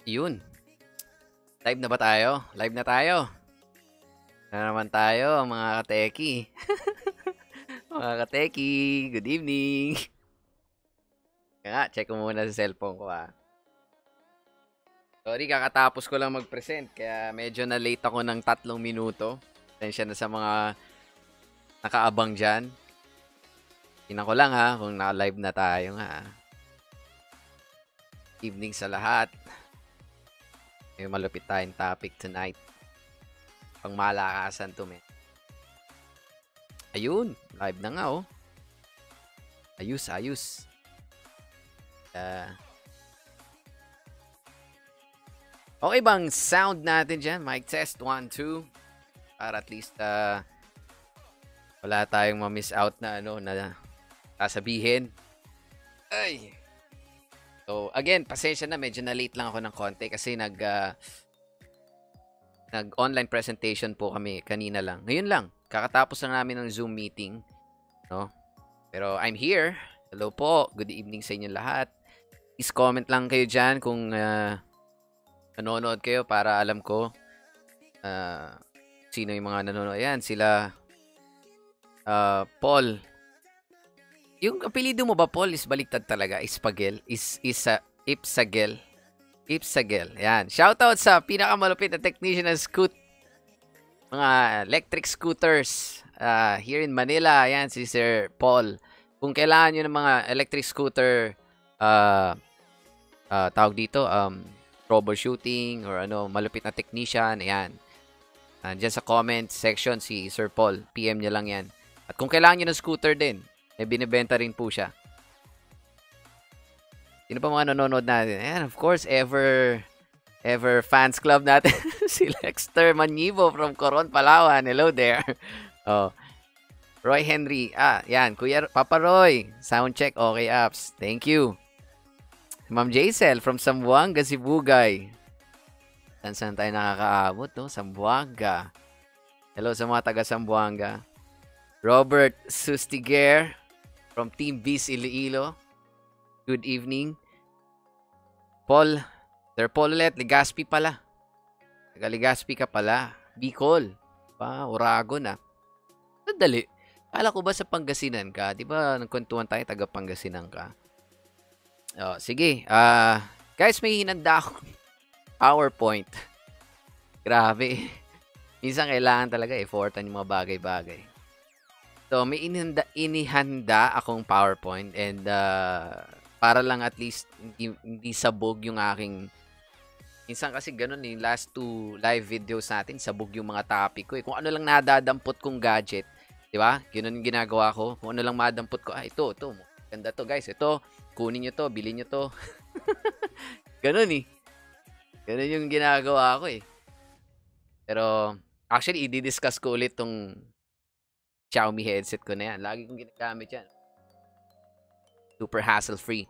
Yun. Live na ba tayo? Live na tayo. Na naman tayo, mga ka-techy. Mga ka-techy, good evening. Kaya nga, check ko muna sa cellphone ko Sorry, kakatapos ko lang mag-present. Kaya medyo na-late ako ng 3 minuto. Tensya na sa mga nakaabang dyan. Tingnan ko lang kung naka-live na tayo nga. Evening sa lahat. May malupit tayong topic tonight. Pang malakasan to, men. Ayun, live na nga, Ayos. Okay bang sound natin dyan? Mic test, 1, 2. Para at least wala tayong ma-miss out na na sasabihin. Ay! So, again, pasensya na. Medyo na-late lang ako ng konti kasi nag-online presentation po kami kanina lang. Ngayon lang. Kakatapos lang namin ng Zoom meeting. No? Pero I'm here. Hello po. Good evening sa inyo lahat. Please comment lang kayo dyan kung nanonood kayo para alam ko sino yung mga nanonood. Ayan, sila Paul. Yung apelido mo ba, Paul, is baliktad talaga. Ispagel. Ipsagel. Ayan. Shoutout sa pinakamalupit na technician ng mga electric scooters here in Manila. Ayan, si Sir Paul. Kung kailangan nyo ng mga electric scooter, tawag dito, troubleshooting or malupit na technician, ayan. Diyan sa comment section si Sir Paul. PM nyo lang yan. At kung kailangan nyo ng scooter din, binibenta rin po siya. Sino pa mga nanonood natin? And of course, ever fans club natin. Si Lexter Manibo from Coron, Palawan. Hello there. Roy Henry. Yan. Kuya Papa Roy. Sound check. Okay, apps. Thank you. Ma'am Jaisel from Zamboanga, Sibugay. Saan tayo nakakaabot, no? Zamboanga. Hello sa mga taga Zamboanga. Robert Sustiger from Team Bis Iloilo. Good evening. Paul. Sir Paul ulit. Legazpi pala. Taga Legazpi ka pala. Bicol. Oragon Dali. Kala ko ba sa Pangasinan ka? Di ba nagkwentuhan tayo taga Pangasinan ka? Sige. Guys, may hinanda akong PowerPoint. Grabe. Minsan kailangan talaga effortan yung mga bagay-bagay. So, may inihanda akong PowerPoint and para lang at least hindi sabog yung aking... Minsan kasi ganun last 2 live videos natin, sabog yung mga topic ko. Kung ano lang nadadampot kong gadget, di ba? Ganun yung ginagawa ko. Kung ano lang madampot ko, ito. Ganda to, guys. Ito, kunin nyo to, bilhin nyo to. Ganun Ganun yung ginagawa ko Pero, actually, i-discuss ko ulit tong Xiaomi headset ko na yan. Lagi kong ginagamit yan. Super hassle-free.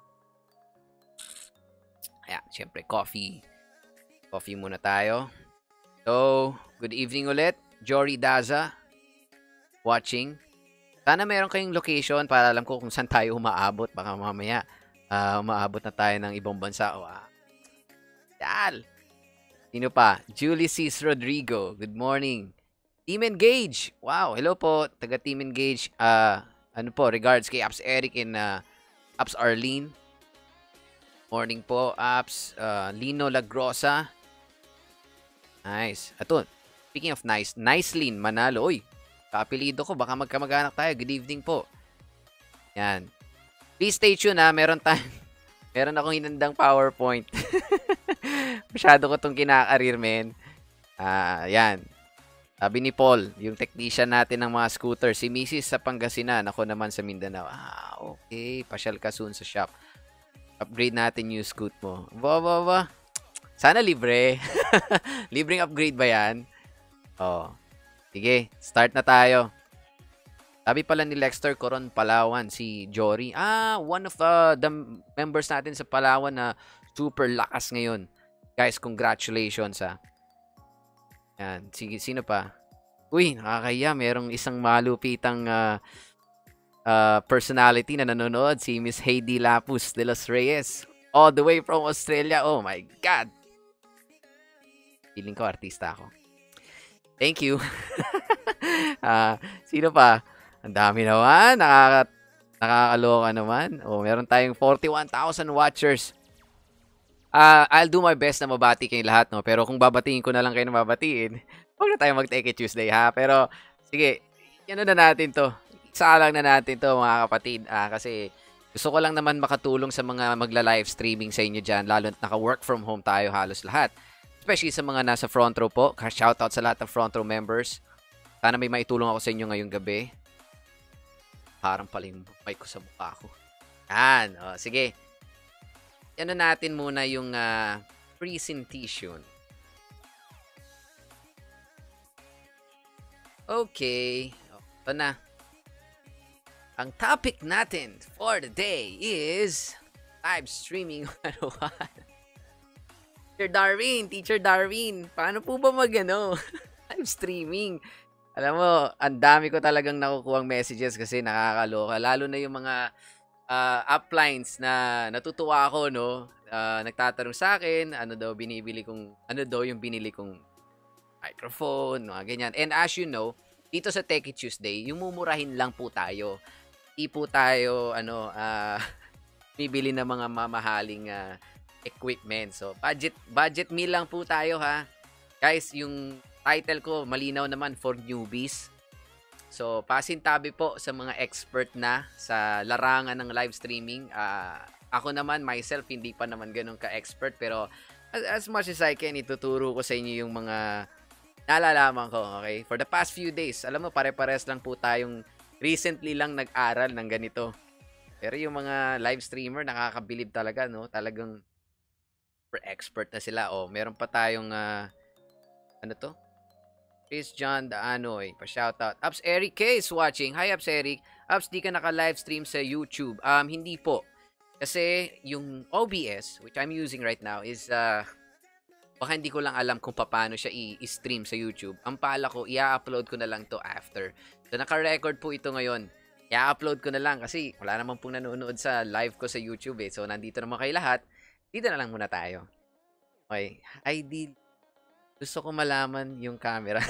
Ayan, syempre, coffee. Coffee muna tayo. So, good evening ulit. Jory Daza. Watching. Sana meron kayong location para alam ko kung saan tayo umaabot. Baka mamaya, umaabot na tayo ng ibang bansa. Yan. Sino pa? Julie Cis Rodrigo. Good morning. Team Engage. Wow. Hello po. Taga Team Engage. Regards kay Apps Eric and Apps Arlene. Morning po, Apps. Lino Lagrosa. Nice. Ito. Speaking of nice. Nicelyn Manalo. Uy. Kaapelido ko. Baka magkamag-anak tayo. Good evening po. Yan. Please stay tuned Meron akong hinandang PowerPoint. Masyado ko itong kinakarir, men. Yan. Sabi ni Paul, yung technician natin ng mga scooter, si Mrs. sa Pangasinan, ako naman sa Mindanao. Okay. Pasyal ka soon sa shop. Upgrade natin yung scoot mo. Sana libre. Libreng upgrade ba yan? Sige, start na tayo. Sabi pala ni Lexter Coron, Palawan, si Jory. One of the members natin sa Palawan na super lakas ngayon. Guys, congratulations Yan. Sige, sino pa? Uy, nakakaya. Merong isang malupitang personality na nanonood. Si Miss Heidi Lapus de los Reyes. All the way from Australia. Oh my God. Feeling ko artista ako. Thank you. Sino pa? Ang dami naman. Nakakaloka naman. Oh, meron tayong 41,000 watchers. I'll do my best na mabati kayong lahat, no? Pero kung babatiin ko na lang kayo na babatiin, huwag na tayo mag-Techy Tuesday, ha? Pero, sige, ano na natin to. Isa lang na natin to, mga kapatid. Kasi, gusto ko lang naman makatulong sa mga magla-live streaming sa inyo dyan, lalo na naka-work from home tayo halos lahat. Especially sa mga nasa front row po. Shoutout sa lahat ng front row members. Sana may maitulong ako sa inyo ngayong gabi. Parang pala yung mic ko sa mukha ko. Yan. O, sige. Ano natin muna yung presentation. Okay. Ito na. Ang topic natin for the day is live streaming 101. Teacher Darwin, paano po ba live streaming? Alam mo, ang dami ko talagang nakukuhang messages kasi nakakaloka. Lalo na yung mga uplines na natutuwa ako, no? Nagtatanong sa akin, ano daw yung binili kong microphone, mga ganyan. And as you know, dito sa Techy Tuesday, yung mumurahin lang po tayo. Hindi po tayo, bibili ng mga mamahaling equipment. So, budget meal lang po tayo, ha. Guys, yung title ko, malinaw naman, for newbies. So, pasintabi po sa mga expert na sa larangan ng live streaming. Ako naman, myself, hindi pa naman ganun ka-expert. Pero, as much as I can, ituturo ko sa inyo yung mga nalalaman ko, okay? For the past few days, alam mo, pare-pares lang po tayong recently lang nag-aral ng ganito. Pero yung mga live streamer, nakakabilib talaga, no? Talagang expert na sila. O, meron pa tayong, ano to? Chris John Daanoy, pa-shoutout. Ups Eric K is watching. Hi Ups Eric. Ups, di ka naka-live stream sa YouTube. Hindi po. Kasi yung OBS, which I'm using right now, is, baka hindi ko lang alam kung paano siya i-stream sa YouTube. Ang pala ko, i-upload ko na lang to after. So, naka-record po ito ngayon. I-upload ko na lang kasi wala naman pong nanonood sa live ko sa YouTube eh. So, nandito naman kayo lahat. Dito na lang muna tayo. Okay. Gusto ko malaman yung camera.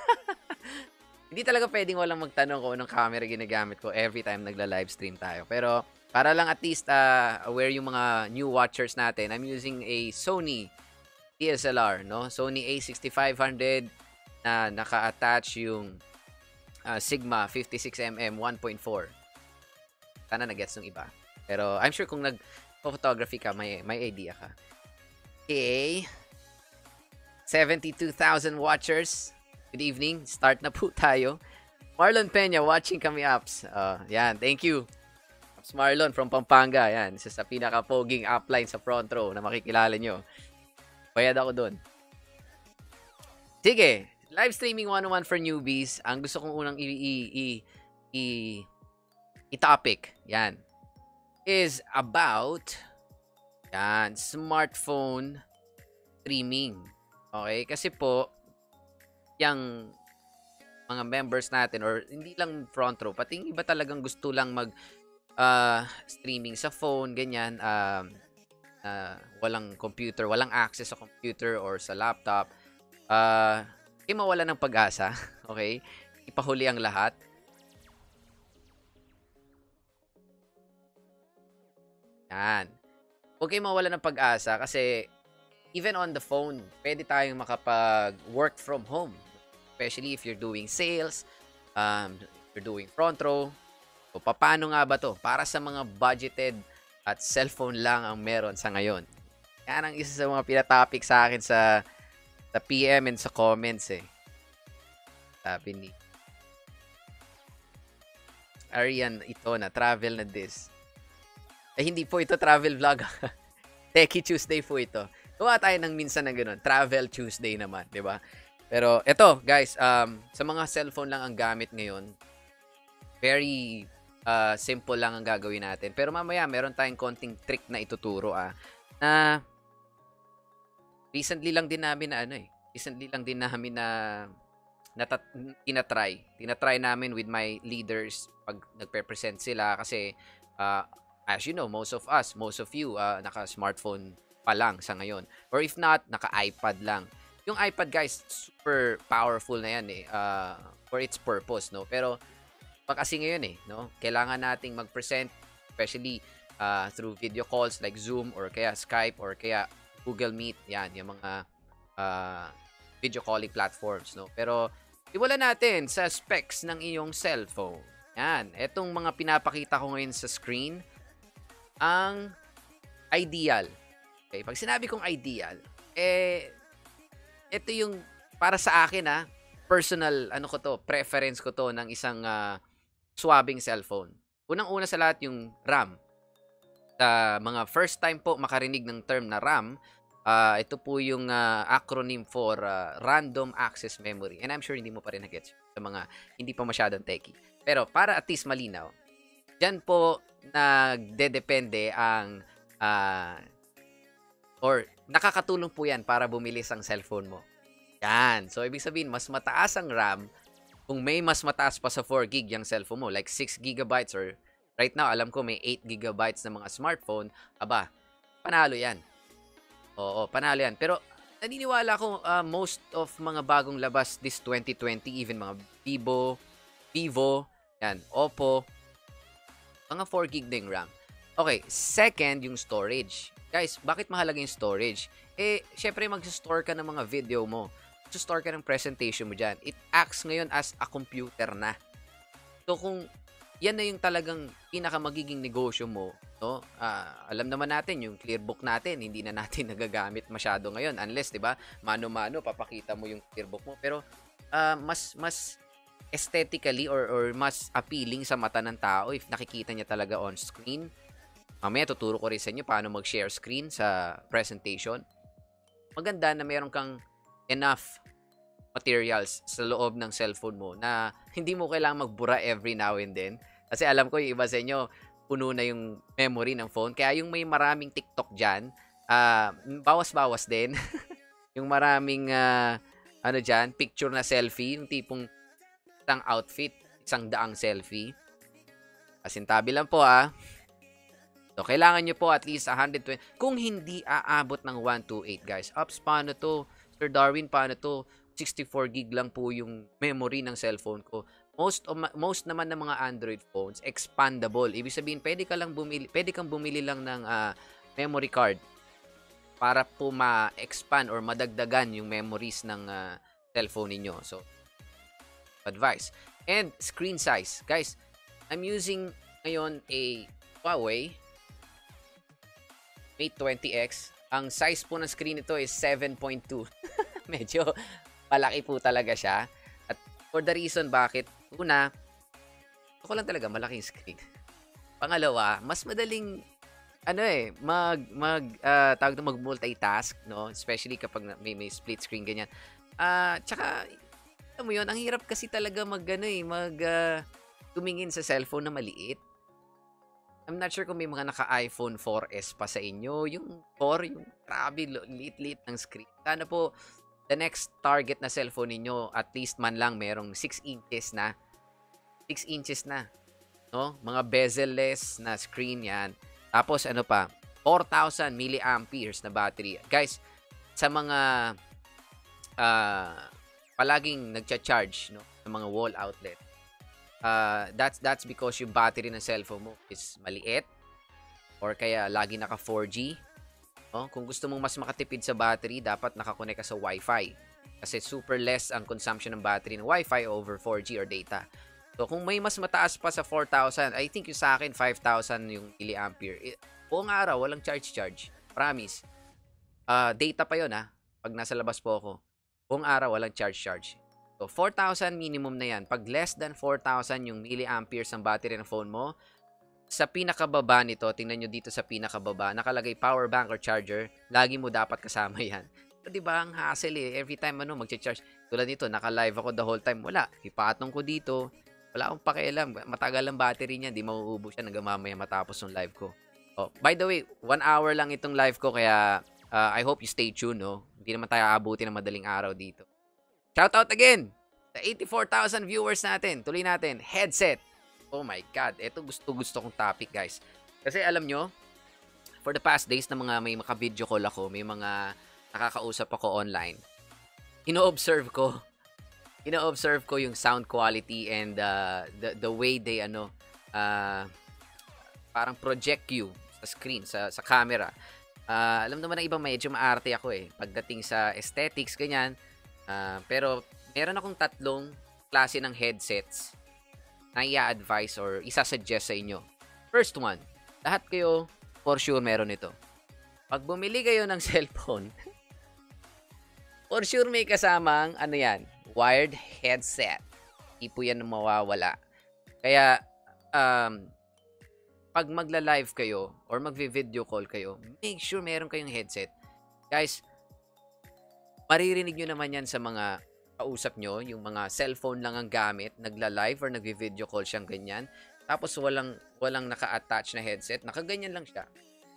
Hindi talaga pwedeng walang magtanong kung anong camera ginagamit ko every time nagla-live stream tayo. Pero para lang at least aware yung mga new watchers natin, I'm using a Sony DSLR, no? Sony A6500 na naka-attach yung Sigma 56mm 1.4. Sana nag-gets ng iba. Pero I'm sure kung nag-photography ka, may idea ka. Okay. 72,000 watchers. Good evening. Start na po tayo. Marlon Peña, watching kami, Ups. Yan, thank you. Ups Marlon from Pampanga. Yan, isa sa pinaka-poging upline sa front row na makikilala nyo. Bayad ako dun. Sige, live streaming 101 for newbies. Ang gusto kong unang i-topic, yan, is about smartphone streaming. Okay? Kasi po, yung mga members natin, or hindi lang front row, pati yung iba talagang gusto lang streaming sa phone, ganyan, walang computer, walang access sa computer or sa laptop, mawala ng pag-asa. Okay? Ipahuli ang lahat. Yan. Huwag kayong mawala ng pag-asa kasi even on the phone, pwede tayong makapag-work from home. Especially if you're doing sales, you're doing front row. So, paano nga ba to? Para sa mga budgeted at cellphone lang ang meron sa ngayon. Yan ang isa sa mga pinatopic sa akin sa PM and sa comments eh. Sabi ni Arian ito na travel na this. Hindi po ito travel vlog. Techy Tuesday po ito. Gawa tayo ng minsan na gano'n. Travel Tuesday naman, di ba? Pero ito, guys, sa mga cellphone lang ang gamit ngayon, very simple lang ang gagawin natin. Pero mamaya, meron tayong konting trick na ituturo, na recently lang din namin na tinatry namin with my leaders pag nagpe-present sila kasi As you know, most of us, most of you, naka-smartphone pa lang sa ngayon. Or if not, naka-iPad lang. Yung iPad, guys, super powerful na yan for its purpose, no? Pero, kasi ngayon no? Kailangan nating mag-present, especially through video calls like Zoom or kaya Skype or kaya Google Meet. Yan, yung mga video calling platforms, no? Pero, iwala natin sa specs ng iyong cellphone. Yan, etong mga pinapakita ko ngayon sa screen, ang ideal. Okay, pag sinabi kong ideal, ito yung para sa akin personal preference ko to ng isang swabing cellphone. Unang-una sa lahat yung RAM. Sa mga first time po makarinig ng term na RAM, ito po yung acronym for Random Access Memory. And I'm sure hindi mo pa rin na-gets sa mga hindi pa masyadong techy. Pero para at least malinaw, dyan po nagdedepende ang or nakakatulong po yan para bumilis ang cellphone mo. Yan. So, ibig sabihin, mas mataas ang RAM kung may mas mataas pa sa 4 gig yung cellphone mo, like 6 gigabytes or right now, alam ko may 8 gigabytes na mga smartphone, aba, panalo yan. Oo, panalo yan. Pero, naniniwala ko most of mga bagong labas this 2020, even mga Vivo, yan, Oppo, mga 4 gig na yung RAM. Okay, second, yung storage. Guys, bakit mahalaga yung storage? Syempre mag-store ka ng mga video mo. Mag-store ka ng presentation mo dyan. It acts ngayon as a computer na. So, kung yan na yung talagang pinakamagiging negosyo mo, no? Alam naman natin, yung clearbook natin, hindi na natin nagagamit masyado ngayon. Unless, di ba, mano-mano, papakita mo yung clearbook mo. Pero, mas aesthetically or mas appealing sa mata ng tao if nakikita niya talaga on screen. Mamaya tuturo ko rin sa inyo paano mag-share screen sa presentation. Maganda na meron kang enough materials sa loob ng cellphone mo na hindi mo kailangang magbura every now and then. Kasi alam ko yung iba sa inyo, puno na yung memory ng phone. Kaya yung may maraming TikTok dyan, bawas-bawas din. Yung maraming dyan, picture na selfie, yung tipong isang outfit, isang daang selfie. Pasintabi lang po So, kailangan nyo po at least 120. Kung hindi aabot ng 128, guys. Ups, paano to? Sir Darwin, paano to? 64 gig lang po yung memory ng cellphone ko. Most naman ng mga Android phones, expandable. Ibig sabihin, pwede kang bumili lang ng memory card para po ma-expand or madagdagan yung memories ng cellphone niyo. So, advice. And screen size. Guys, I'm using ngayon a Huawei Mate 20X. Ang size po ng screen nito is 7.2. Medyo malaki po talaga siya. At for the reason bakit, una, gusto ko lang talaga malaki yung screen. Pangalawa, mas madaling mag-multitask, no? Especially kapag may split screen ganyan. Tsaka alam mo yun, ang hirap kasi talaga tumingin sa cellphone na maliit. I'm not sure kung may mga naka-iPhone 4S pa sa inyo. Yung 4, yung grabe, liit-liit ng screen. Sana po, the next target na cellphone ninyo, at least man lang merong 6 inches na. 6 inches na. No? Mga bezel-less na screen yan. Tapos, 4,000 milliamperes na battery. Guys, sa mga palaging nagcha-charge, no, sa mga wall outlet, that's because yung battery ng cellphone mo is maliit or kaya lagi naka 4G. No? Kung gusto mong mas makatipid sa battery, dapat nakakonect ka sa Wi-Fi. Kasi super less ang consumption ng battery ng Wi-Fi over 4G or data. So, kung may mas mataas pa sa 4,000, I think yung sa akin, 5,000 yung milliampere. Buong araw, walang charge. Promise. Data pa yun, pag nasa labas po ako. Buong araw, walang charge. So, 4,000 minimum na yan. Pag less than 4,000 yung milliamperes ang battery ng phone mo, sa pinakababa nito, tingnan nyo dito sa pinakababa, nakalagay power bank or charger, lagi mo dapat kasama yan. So, diba, ang hassle every time mag-charge. Tulad nito, naka-live ako the whole time. Wala. Ipatong ko dito. Wala akong pakialam. Matagal ang battery niya. Di mauubos siya hanggang mamaya matapos yung live ko. Oh, by the way, 1 hour lang itong live ko kaya I hope you stay tuned. No? Hindi naman tayo aabuti ng madaling araw dito. Shoutout again sa 84,000 viewers natin. Tuloy natin. Headset. Oh my God. Ito gusto kong topic, guys. Kasi alam nyo, for the past days na may maka-video call ako, may mga nakakausap ako online, ino-observe ko yung sound quality and the way they uh, parang project you sa screen, sa camera. Alam naman ng iba medyo maarte ako pagdating sa aesthetics, ganyan. Pero meron akong 3 klase ng headsets na i-advise or isa-suggest sa inyo. First one, lahat kayo for sure meron ito. Pag bumili kayo ng cellphone, for sure may kasamang wired headset. Hindi po yan mawawala. Kaya pag magla-live kayo or magvi-video call kayo, make sure meron kayong headset. Guys, maririnig nyo naman yan sa mga kausap nyo, yung mga cellphone lang ang gamit, nagla-live or nagvi-video call siyang ganyan, tapos walang naka-attach na headset, nakaganyan lang siya.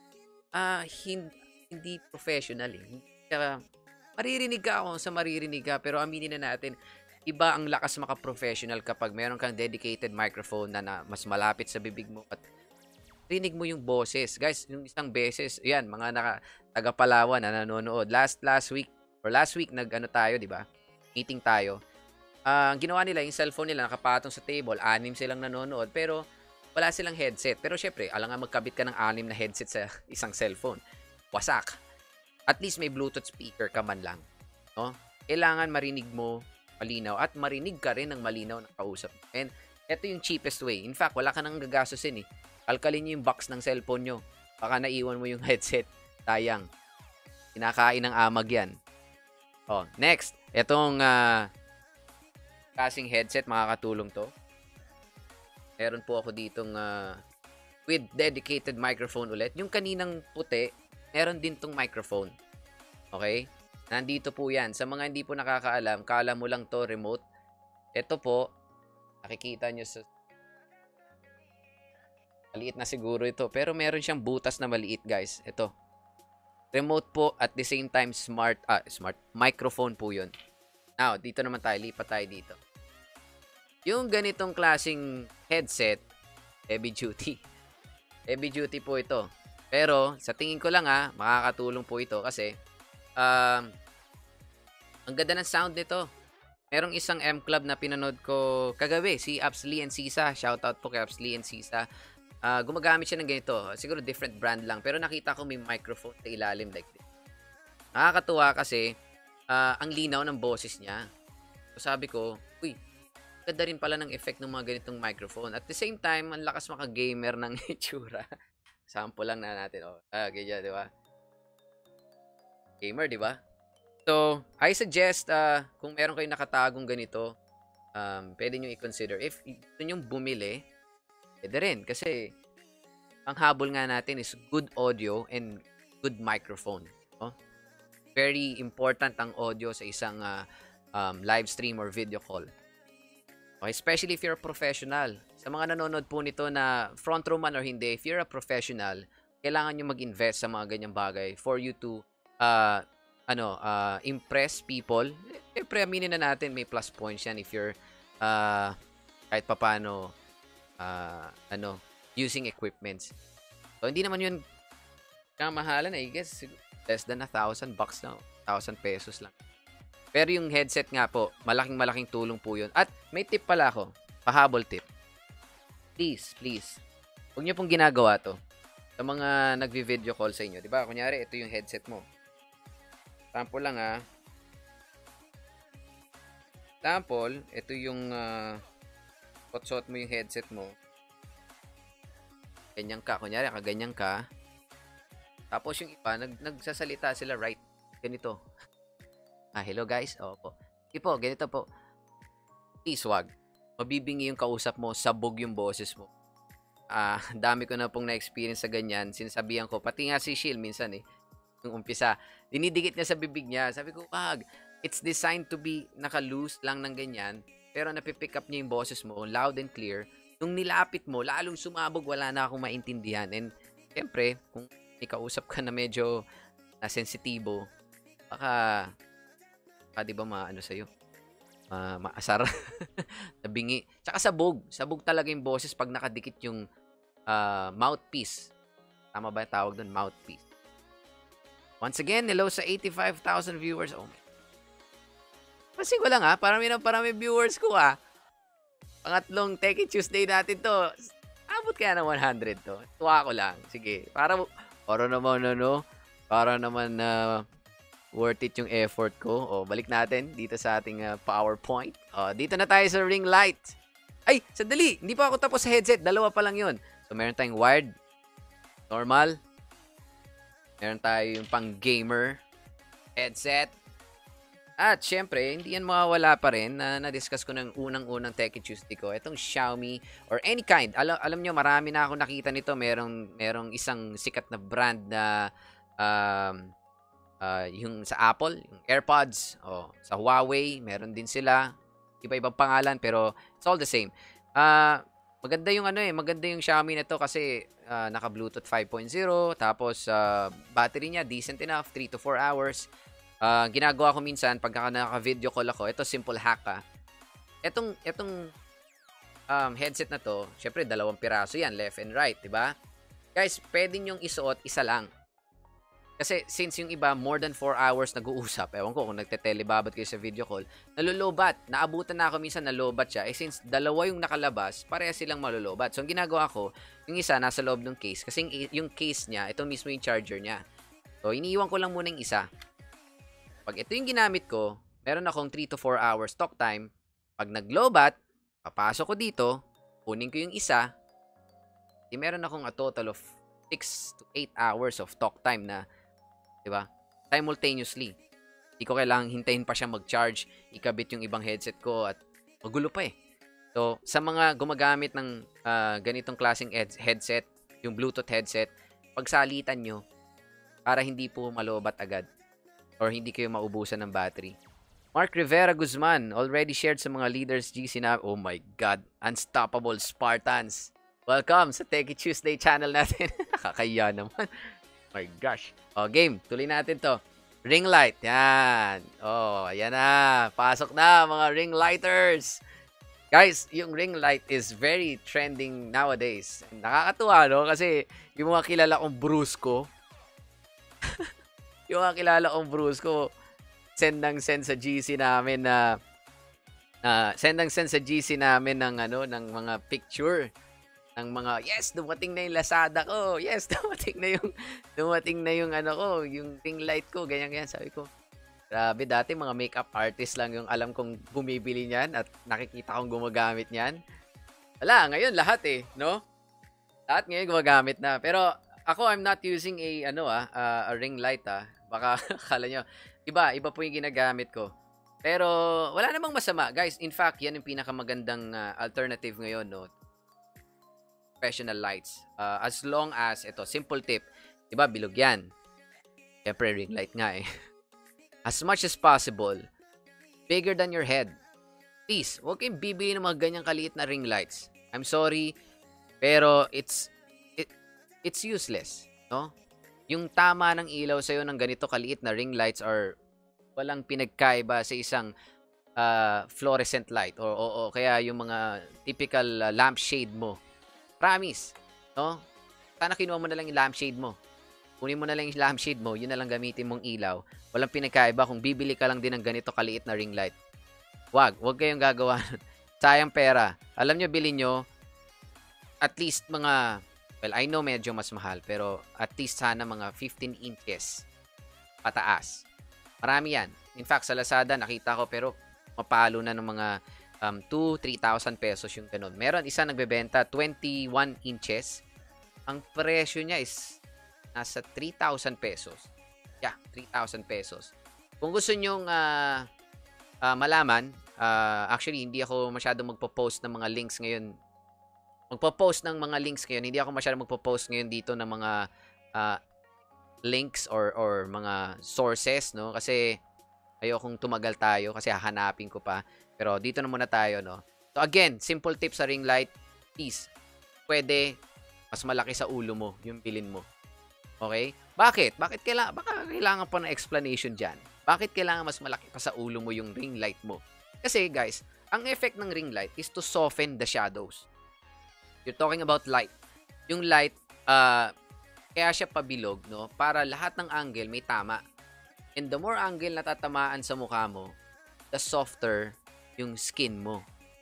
Hindi professional maririnig ka pero aminin na natin, iba ang lakas maka-professional kapag meron kang dedicated microphone na mas malapit sa bibig mo at rinig mo yung boses. Guys, yung isang beses, yan, mga taga-Palawan na nanonood. Last week tayo, di ba? Meeting tayo. Ang ginawa nila, yung cellphone nila nakapatong sa table, 6 silang nanonood, pero wala silang headset. Pero syempre, alangan magkabit ka ng 6 na headset sa isang cellphone. Wasak. At least may Bluetooth speaker ka man lang. No? Kailangan marinig mo malinaw at marinig ka rin ng malinaw na kausap. And ito yung cheapest way. In fact, wala ka nang gagastusin Kalkalin nyo yung box ng cellphone nyo. Baka naiwan mo yung headset. Sayang. Kinakain ng amag yan. Next. Itong kasing headset, makakatulong to. Meron po ako ditong with dedicated microphone ulit. Yung kaninang puti, meron din tong microphone. Okay? Nandito po yan. Sa mga hindi po nakakaalam, kala mo lang to remote. Ito po, nakikita nyo sa maliit na siguro ito. Pero meron siyang butas na maliit, guys. Ito. Remote po at the same time smart microphone po yun. Now, dito naman tayo. Lipat tayo dito. Yung ganitong klaseng headset, heavy duty. Heavy duty po ito. Pero, sa tingin ko lang makakatulong po ito kasi ang ganda ng sound nito. Merong isang M-Club na pinanood ko kagabi, si Apsley and Sisa. Shoutout po kay Apsley and Sisa. Gumagamit siya ng ganito. Siguro different brand lang. Pero nakita ko may microphone sa ilalim like this. Nakakatuwa kasi ang linaw ng boses niya. So sabi ko, uy, ganda rin pala ng effect ng mga ganitong microphone. At the same time, ang lakas maka-gamer ng itsura. Sample lang na natin. Ganyan, di ba? Gamer, di ba? So, I suggest, kung meron kayong nakatagong ganito, pwede nyo i-consider. If gusto nyo bumili, pwede rin. Kasi, ang habol nga natin is good audio and good microphone. No? Very important ang audio sa isang live stream or video call. Okay? Especially if you're a professional. Sa mga nanonood po nito na front row man or hindi, if you're a professional, kailangan nyo mag-invest sa mga ganyang bagay for you to impress people. Siyempre, aminin na natin, may plus points yan if you're kahit papano using equipments. So, hindi naman yun kamahalan I guess less than $1,000 na, 1,000 pesos lang. Pero yung headset nga po, malaking tulong po yun. At may tip pala ako, pahabol tip. Please, huwag nyo pong ginagawa to sa mga nagvi-video call sa inyo. Diba? Kunyari, ito yung headset mo. Sample lang Sample, ito yung suot mo yung headset mo. Ganyan ka. Kunyari, kaganyan ka. Tapos yung iba, nagsasalita sila right. Ganito. Hello guys. Opo. Po, ganito po. Please, wag. Mabibingi yung kausap mo, sabog yung boses mo. Dami ko na pong na-experience sa ganyan. Sinasabihan ko, pati nga si Shield minsan yung umpisa, dinidikit niya sa bibig niya. Sabi ko, wag. It's designed to be naka-loose lang ng ganyan. Pero napipick up niya yung boses mo, loud and clear. Nung nilapit mo, lalong sumabog, wala na akong maintindihan. And, siyempre, kung may kausap ka na medyo sensitibo, baka di ba sa'yo? Maasar. Nabingi. Tsaka sabog. Sabog talaga yung boses pag nakadikit yung mouthpiece Tama ba yung tawag doon? Mouthpiece. Once again, hello sa 85,000 viewers. Oh my. Kasi ko lang parami viewers ko Pangatlong Techy Tuesday natin to. Abot kaya ng 100 to. Tuwa ko lang. Sige. Para naman para naman worth it yung effort ko. Balik natin dito sa ating PowerPoint. Dito na tayo sa ring light. Ay, sandali. Hindi pa ako tapos sa headset. Dalawa pa lang yun. So, meron tayong wired. Normal. Meron tayo yung pang gamer headset. At syempre, hindi yan mawawala pa rin na na-discuss ko ng unang-unang Techy Tuesday ko. Itong Xiaomi or any kind. Alam nyo, marami na ako nakita nito. Merong isang sikat na brand na yung sa Apple, yung AirPods. Sa Huawei, meron din sila. Iba-ibang pangalan pero it's all the same. Maganda yung maganda yung Xiaomi na to kasi naka Bluetooth 5.0 tapos battery niya decent enough, 3 to 4 hours. Ginagawa ko minsan pagka naka-video call ako, ito simple hack Etong headset na to, syempre 2 piraso yan, left and right, 'di ba? Guys, pwede niyo isuot isa lang. Kasi since yung iba more than 4 hours nag-uusap, ewan ko kung nagte-telebabat kayo sa video call, nalulubat. Naabutan na ako minsan nalobat siya. Since dalawa yung nakalabas, pareha silang malulubat. So, ang ginagawa ko, yung isa nasa loob ng case. Kasi yung case niya, ito mismo yung charger niya. So, iniiwan ko lang muna yung isa. Pag ito yung ginamit ko, meron akong 3 to 4 hours talk time. Pag naglobat, papasok ko dito, kunin ko yung isa, meron akong a total of 6 to 8 hours of talk time na, diba? Simultaneously. Hindi ko kailangang hintayin pa siya mag-charge, ikabit yung ibang headset ko at magulo pa So, sa mga gumagamit ng ganitong klaseng headset, yung Bluetooth headset, pagsalitan nyo para hindi po malobat agad or hindi kayo maubusan ng battery. Mark Rivera Guzman already shared sa mga leaders GC na, oh my God, Unstoppable Spartans. Welcome sa Techy Tuesday channel natin. Kakaya naman. My gosh. Game. Tuloy natin to. Ring light. Yan. Ayan na. Pasok na mga ring lighters. Guys, yung ring light is very trending nowadays. Nakakatuwa, no? Kasi yung mga kilala kong brusco, send sa GC namin na ng mga picture ng mga, yes, dumating na yung Lazada ko. Yes, dumating na yung yung ring light ko. Ganyan. Sabi ko, grabe, dati mga makeup artist lang yung alam kong bumibili niyan at nakikita kong gumagamit niyan. Wala, ngayon lahat no? Lahat ngayon gumagamit na. Pero ako, I'm not using a ring light Baka akala nyo, iba po yung ginagamit ko. Pero wala namang masama. Guys, in fact, yan yung pinakamagandang alternative ngayon, no? Professional lights. As long as, ito, simple tip. Diba, bilog yan. Siyempre, ring light nga As much as possible, bigger than your head. Please, huwag kayong bibili ng mga ganyang kaliit na ring lights. I'm sorry, pero it's useless, no? Yung tama ng ilaw sa'yo ng ganito kaliit na ring lights are walang pinagkaiba sa isang fluorescent light o kaya yung mga typical lampshade mo. Promise, no? Sana kinuha mo na lang yung lampshade mo. Kunin mo na lang yung lampshade mo, yun na lang gamitin mong ilaw. Walang pinagkaiba kung bibili ka lang din ng ganito kaliit na ring light. Wag kayong gagawa. Sayang pera. Alam nyo, bilhin nyo at least mga, well, I know medyo mas mahal, pero at least sana mga 15 inches pataas. Marami yan. In fact, sa Lazada, nakita ko, pero mapalo na ng mga 2,000-3,000 pesos yung ganun. Meron isa nagbebenta 21 inches. Ang presyo niya is nasa 3,000 pesos. Yeah, 3,000 pesos. Kung gusto nyong malaman, actually, hindi ako masyadong magpo-post ng mga links ngayon. Hindi ako masyadong magpo-post ngayon dito ng mga links or mga sources, no? Kasi ayokong tumagal tayo kasi hahanapin ko pa. Pero dito na muna tayo, no? So again, simple tip sa ring light. Please, pwede mas malaki sa ulo mo yung bilin mo. Okay? Bakit? Baka kailangan pa ng explanation dyan. Bakit kailangan mas malaki pa sa ulo mo yung ring light mo? Kasi guys, ang effect ng ring light is to soften the shadows. You're talking about light. Yung light, Kaya siya pabilog, no? Para lahat ng angle may tama. And the more angle na tatamaan sa mukha mo, the softer yung skin mo.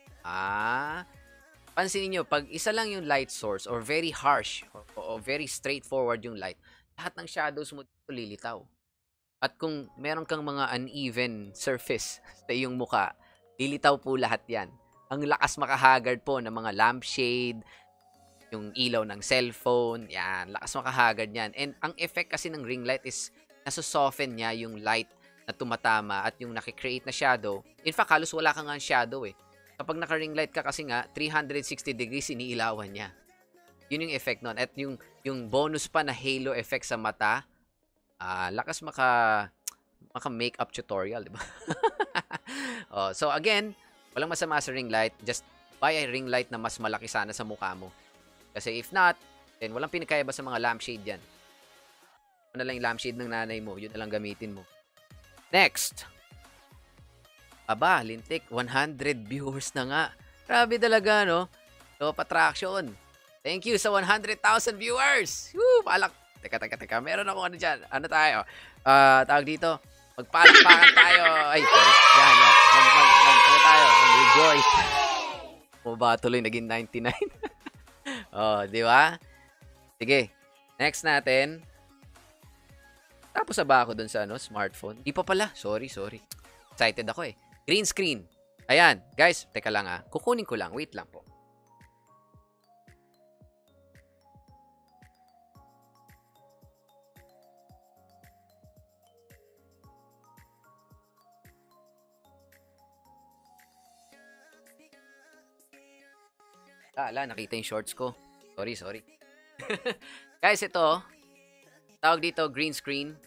Pansinin nyo, pag isa lang yung light source or very harsh o very straightforward yung light, lahat ng shadows mo dito lilitaw. At kung meron kang mga uneven surface sa iyong muka, lilitaw po lahat yan. Ang lakas makahagard po ng mga lampshade, yung ilaw ng cellphone, yan, lakas makahagard yan. And ang effect kasi ng ring light is nasusoften niya yung light na tumatama at yung nakikreate na shadow. In fact, halos wala kang shadow eh. Kapag naka-ring light ka kasi nga, 360 degrees iniilawan niya. Yun yung effect nun. At yung bonus pa na halo effect sa mata, lakas maka-makeup tutorial, di ba? So again, walang masama sa ring light. Just buy a ring light na mas malaki sana sa mukha mo. Kasi if not, then walang pinakaiba sa mga lampshade yan. Ano lang yung lampshade ng nanay mo, yun na lang gamitin mo. Next! Aba, lintik, 100 viewers na nga. Grabe talaga, no? So, attraction. Thank you sa 100,000 viewers. Woo, palak. Teka. Meron ako ano dyan. Ano tayo? Tawag dito. Magpalakpakan tayo. Ay, sorry. Yan. Ano tayo? Mag-rejoice. Ba tuloy naging 99. Di ba? Sige. Next natin. Tapos na ba ako dun sa smartphone? Di pa pala. Sorry. Excited ako eh. Green screen. Ayan. Guys, teka lang kukunin ko lang. Wait lang po. Nakita yung shorts ko. Sorry. Guys, ito. Tawag dito, green screen.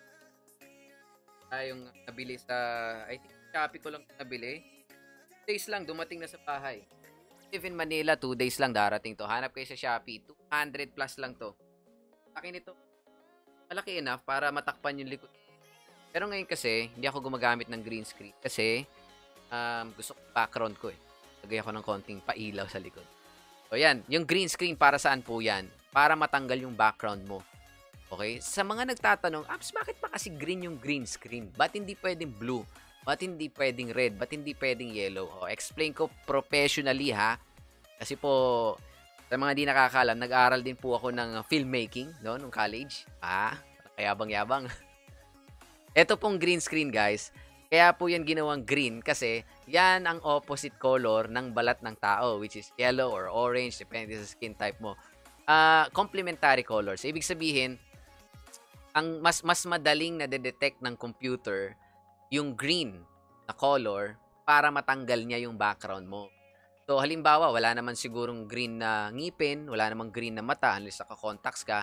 Yung nabili sa, I think, Shopee ko lang nabili. 2 days lang, dumating na sa bahay. Live in Manila, 2 days lang darating to. Hanap kayo sa Shopee, 200 plus lang to. Akin ito, malaki enough para matakpan yung likod. Pero ngayon kasi, hindi ako gumagamit ng green screen. Kasi, gusto ko background ko eh. Lagay ako ng konting pailaw sa likod. So yan, yung green screen para saan po yan? Para matanggal yung background mo. Okay? Sa mga nagtatanong, bakit pa kasi green yung green screen? Ba't hindi pwedeng blue? Ba't hindi pwedeng red? Ba't hindi pwedeng yellow? Explain ko professionally ha. Kasi po, sa mga di nakakalam, nag-aral din po ako ng filmmaking, no, nung college. Kayabang-yabang. Ito pong green screen, guys. Kaya po yan ginawang green kasi yan ang opposite color ng balat ng tao, which is yellow or orange, depende sa skin type mo. Complementary colors. Ibig sabihin, ang mas madaling na detect ng computer yung green na color para matanggal niya yung background mo. So, halimbawa, wala naman sigurong green na ngipin, wala namang green na mata, unless naka-contacts ka.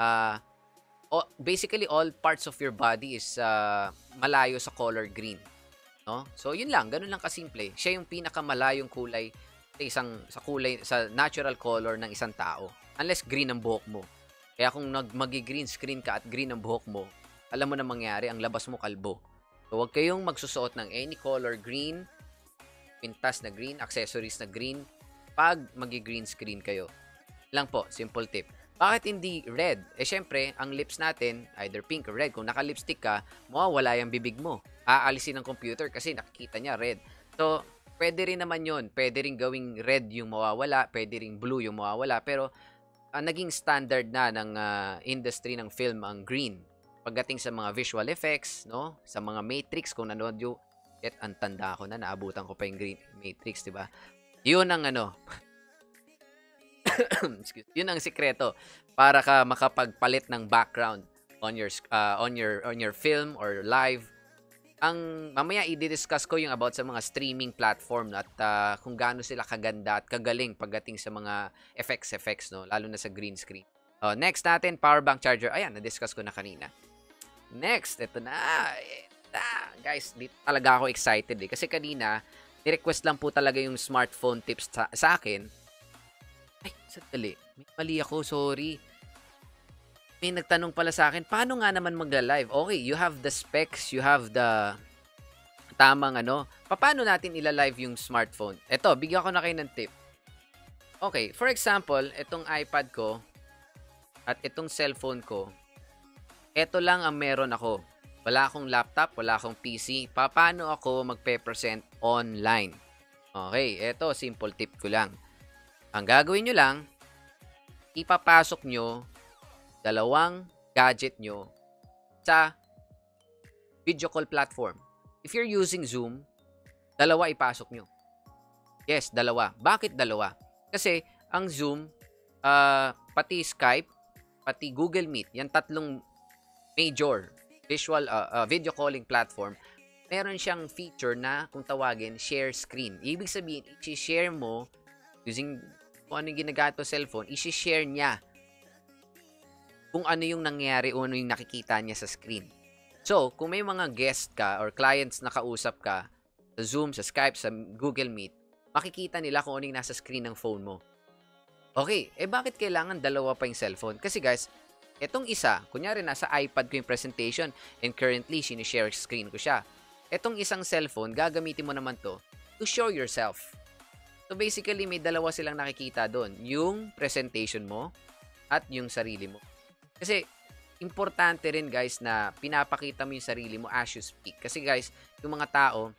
Basically, all parts of your body is malayo sa color green. No? So, yun lang. Ganun lang kasimple. Siya yung pinakamalayong kulay sa natural color ng isang tao. Unless green ang buhok mo. Kaya kung magi-green screen ka at green ang buhok mo, alam mo na mangyari, ang labas mo kalbo. So, huwag kayong magsusuot ng any color green, pintas na green, accessories na green, pag magi-green screen kayo. Lang po, simple tip. Bakit hindi red? Syempre, ang lips natin, either pink or red. Kung naka-lipstick ka, mawawala yung bibig mo. Aalisin ng computer kasi nakikita niya red. So, pwede rin naman yun. Pwede rin gawing red yung mawawala, pwede rin blue yung mawawala. Pero, naging standard na ng industry ng film ang green. Pagdating sa mga visual effects, no? Sa mga Matrix, kung nanood yung ang tanda ko na, naabutan ko pa yung green Matrix, di ba? Yun ang yun ang sikreto para ka makapagpalit ng background on your film or live. Ang mamaya i-discuss ko yung about sa mga streaming platform at kung gaano sila kaganda at kagaling pagdating sa mga effects, no? Lalo na sa green screen. Next natin, power bank charger. Ayan, na-discuss ko na kanina. Next, ito na. Guys, di talaga ako excited eh. Kasi kanina, ni-request lang po talaga yung smartphone tips sa akin. Ay, sandali. May mali ako, sorry. May nagtanong pala sa akin, paano nga naman magla-live? Okay, you have the specs, you have the tamang paano natin ila-live yung smartphone? Ito, bigyan ko na kayo ng tip. Okay, for example, itong iPad ko, at itong cellphone ko, eto lang ang meron ako. Wala akong laptop, wala akong PC. Paano ako magpe-present online? Okay, eto, simple tip ko lang. Ang gagawin nyo lang, ipapasok nyo dalawang gadget nyo sa video call platform. If you're using Zoom, dalawa ipasok nyo. Yes, dalawa. Bakit dalawa? Kasi ang Zoom, pati Skype, pati Google Meet, yan tatlong major video calling platform, meron siyang feature na kung tawagin, share screen. Ibig sabihin, i-share mo using kung ano yung ginagamit sa cellphone, i-share niya kung ano yung nangyayari o ano yung nakikita niya sa screen. So, kung may mga guest ka or clients na kausap ka sa Zoom, sa Skype, sa Google Meet, makikita nila kung ano yung nasa screen ng phone mo. Okay, bakit kailangan dalawa pa yung cellphone? Kasi guys, etong isa, kunyari nasa iPad ko yung presentation and currently sinishare screen ko siya. Etong isang cellphone, gagamitin mo naman to show yourself. So basically, may dalawa silang nakikita doon. Yung presentation mo at yung sarili mo. Kasi, importante rin guys na pinapakita mo yung sarili mo as you speak. Kasi guys, yung mga tao,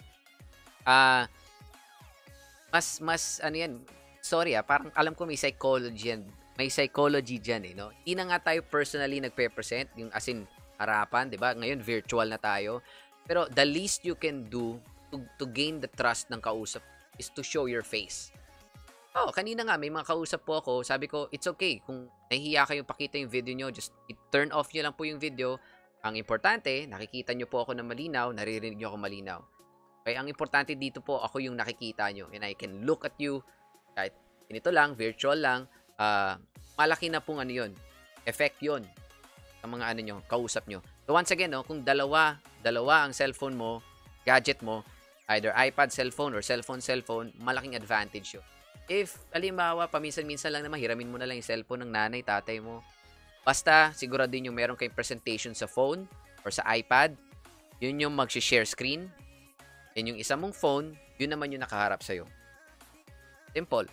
ano yan, sorry parang alam ko may psychology dyan no? Hindi na nga tayo personally nagpe-present, yung as in harapan, di ba? Ngayon, virtual na tayo. Pero the least you can do to gain the trust ng kausap is to show your face. Kanina nga, may mga kausap po ako, sabi ko, it's okay. Kung nahihiya kayong pakita yung video nyo, just turn off nyo lang po yung video. Ang importante, nakikita nyo po ako na malinaw, naririnig nyo ako malinaw. Okay, ang importante dito po, ako yung nakikita nyo. And I can look at you, kahit ganito lang, virtual lang, malaki na pong yun. Effect yun sa mga nyo, kausap nyo. So once again, kung dalawa ang cellphone mo, gadget mo, either iPad, cellphone, or cellphone, malaking advantage yun. If, halimbawa, paminsan-minsan lang naman, hiramin mo na lang yung cellphone ng nanay, tatay mo. Basta, siguradin yung meron kayong presentation sa phone or sa iPad, yun yung mag-share screen. And yung isa mong phone, yun naman yung nakaharap sa'yo. Simple.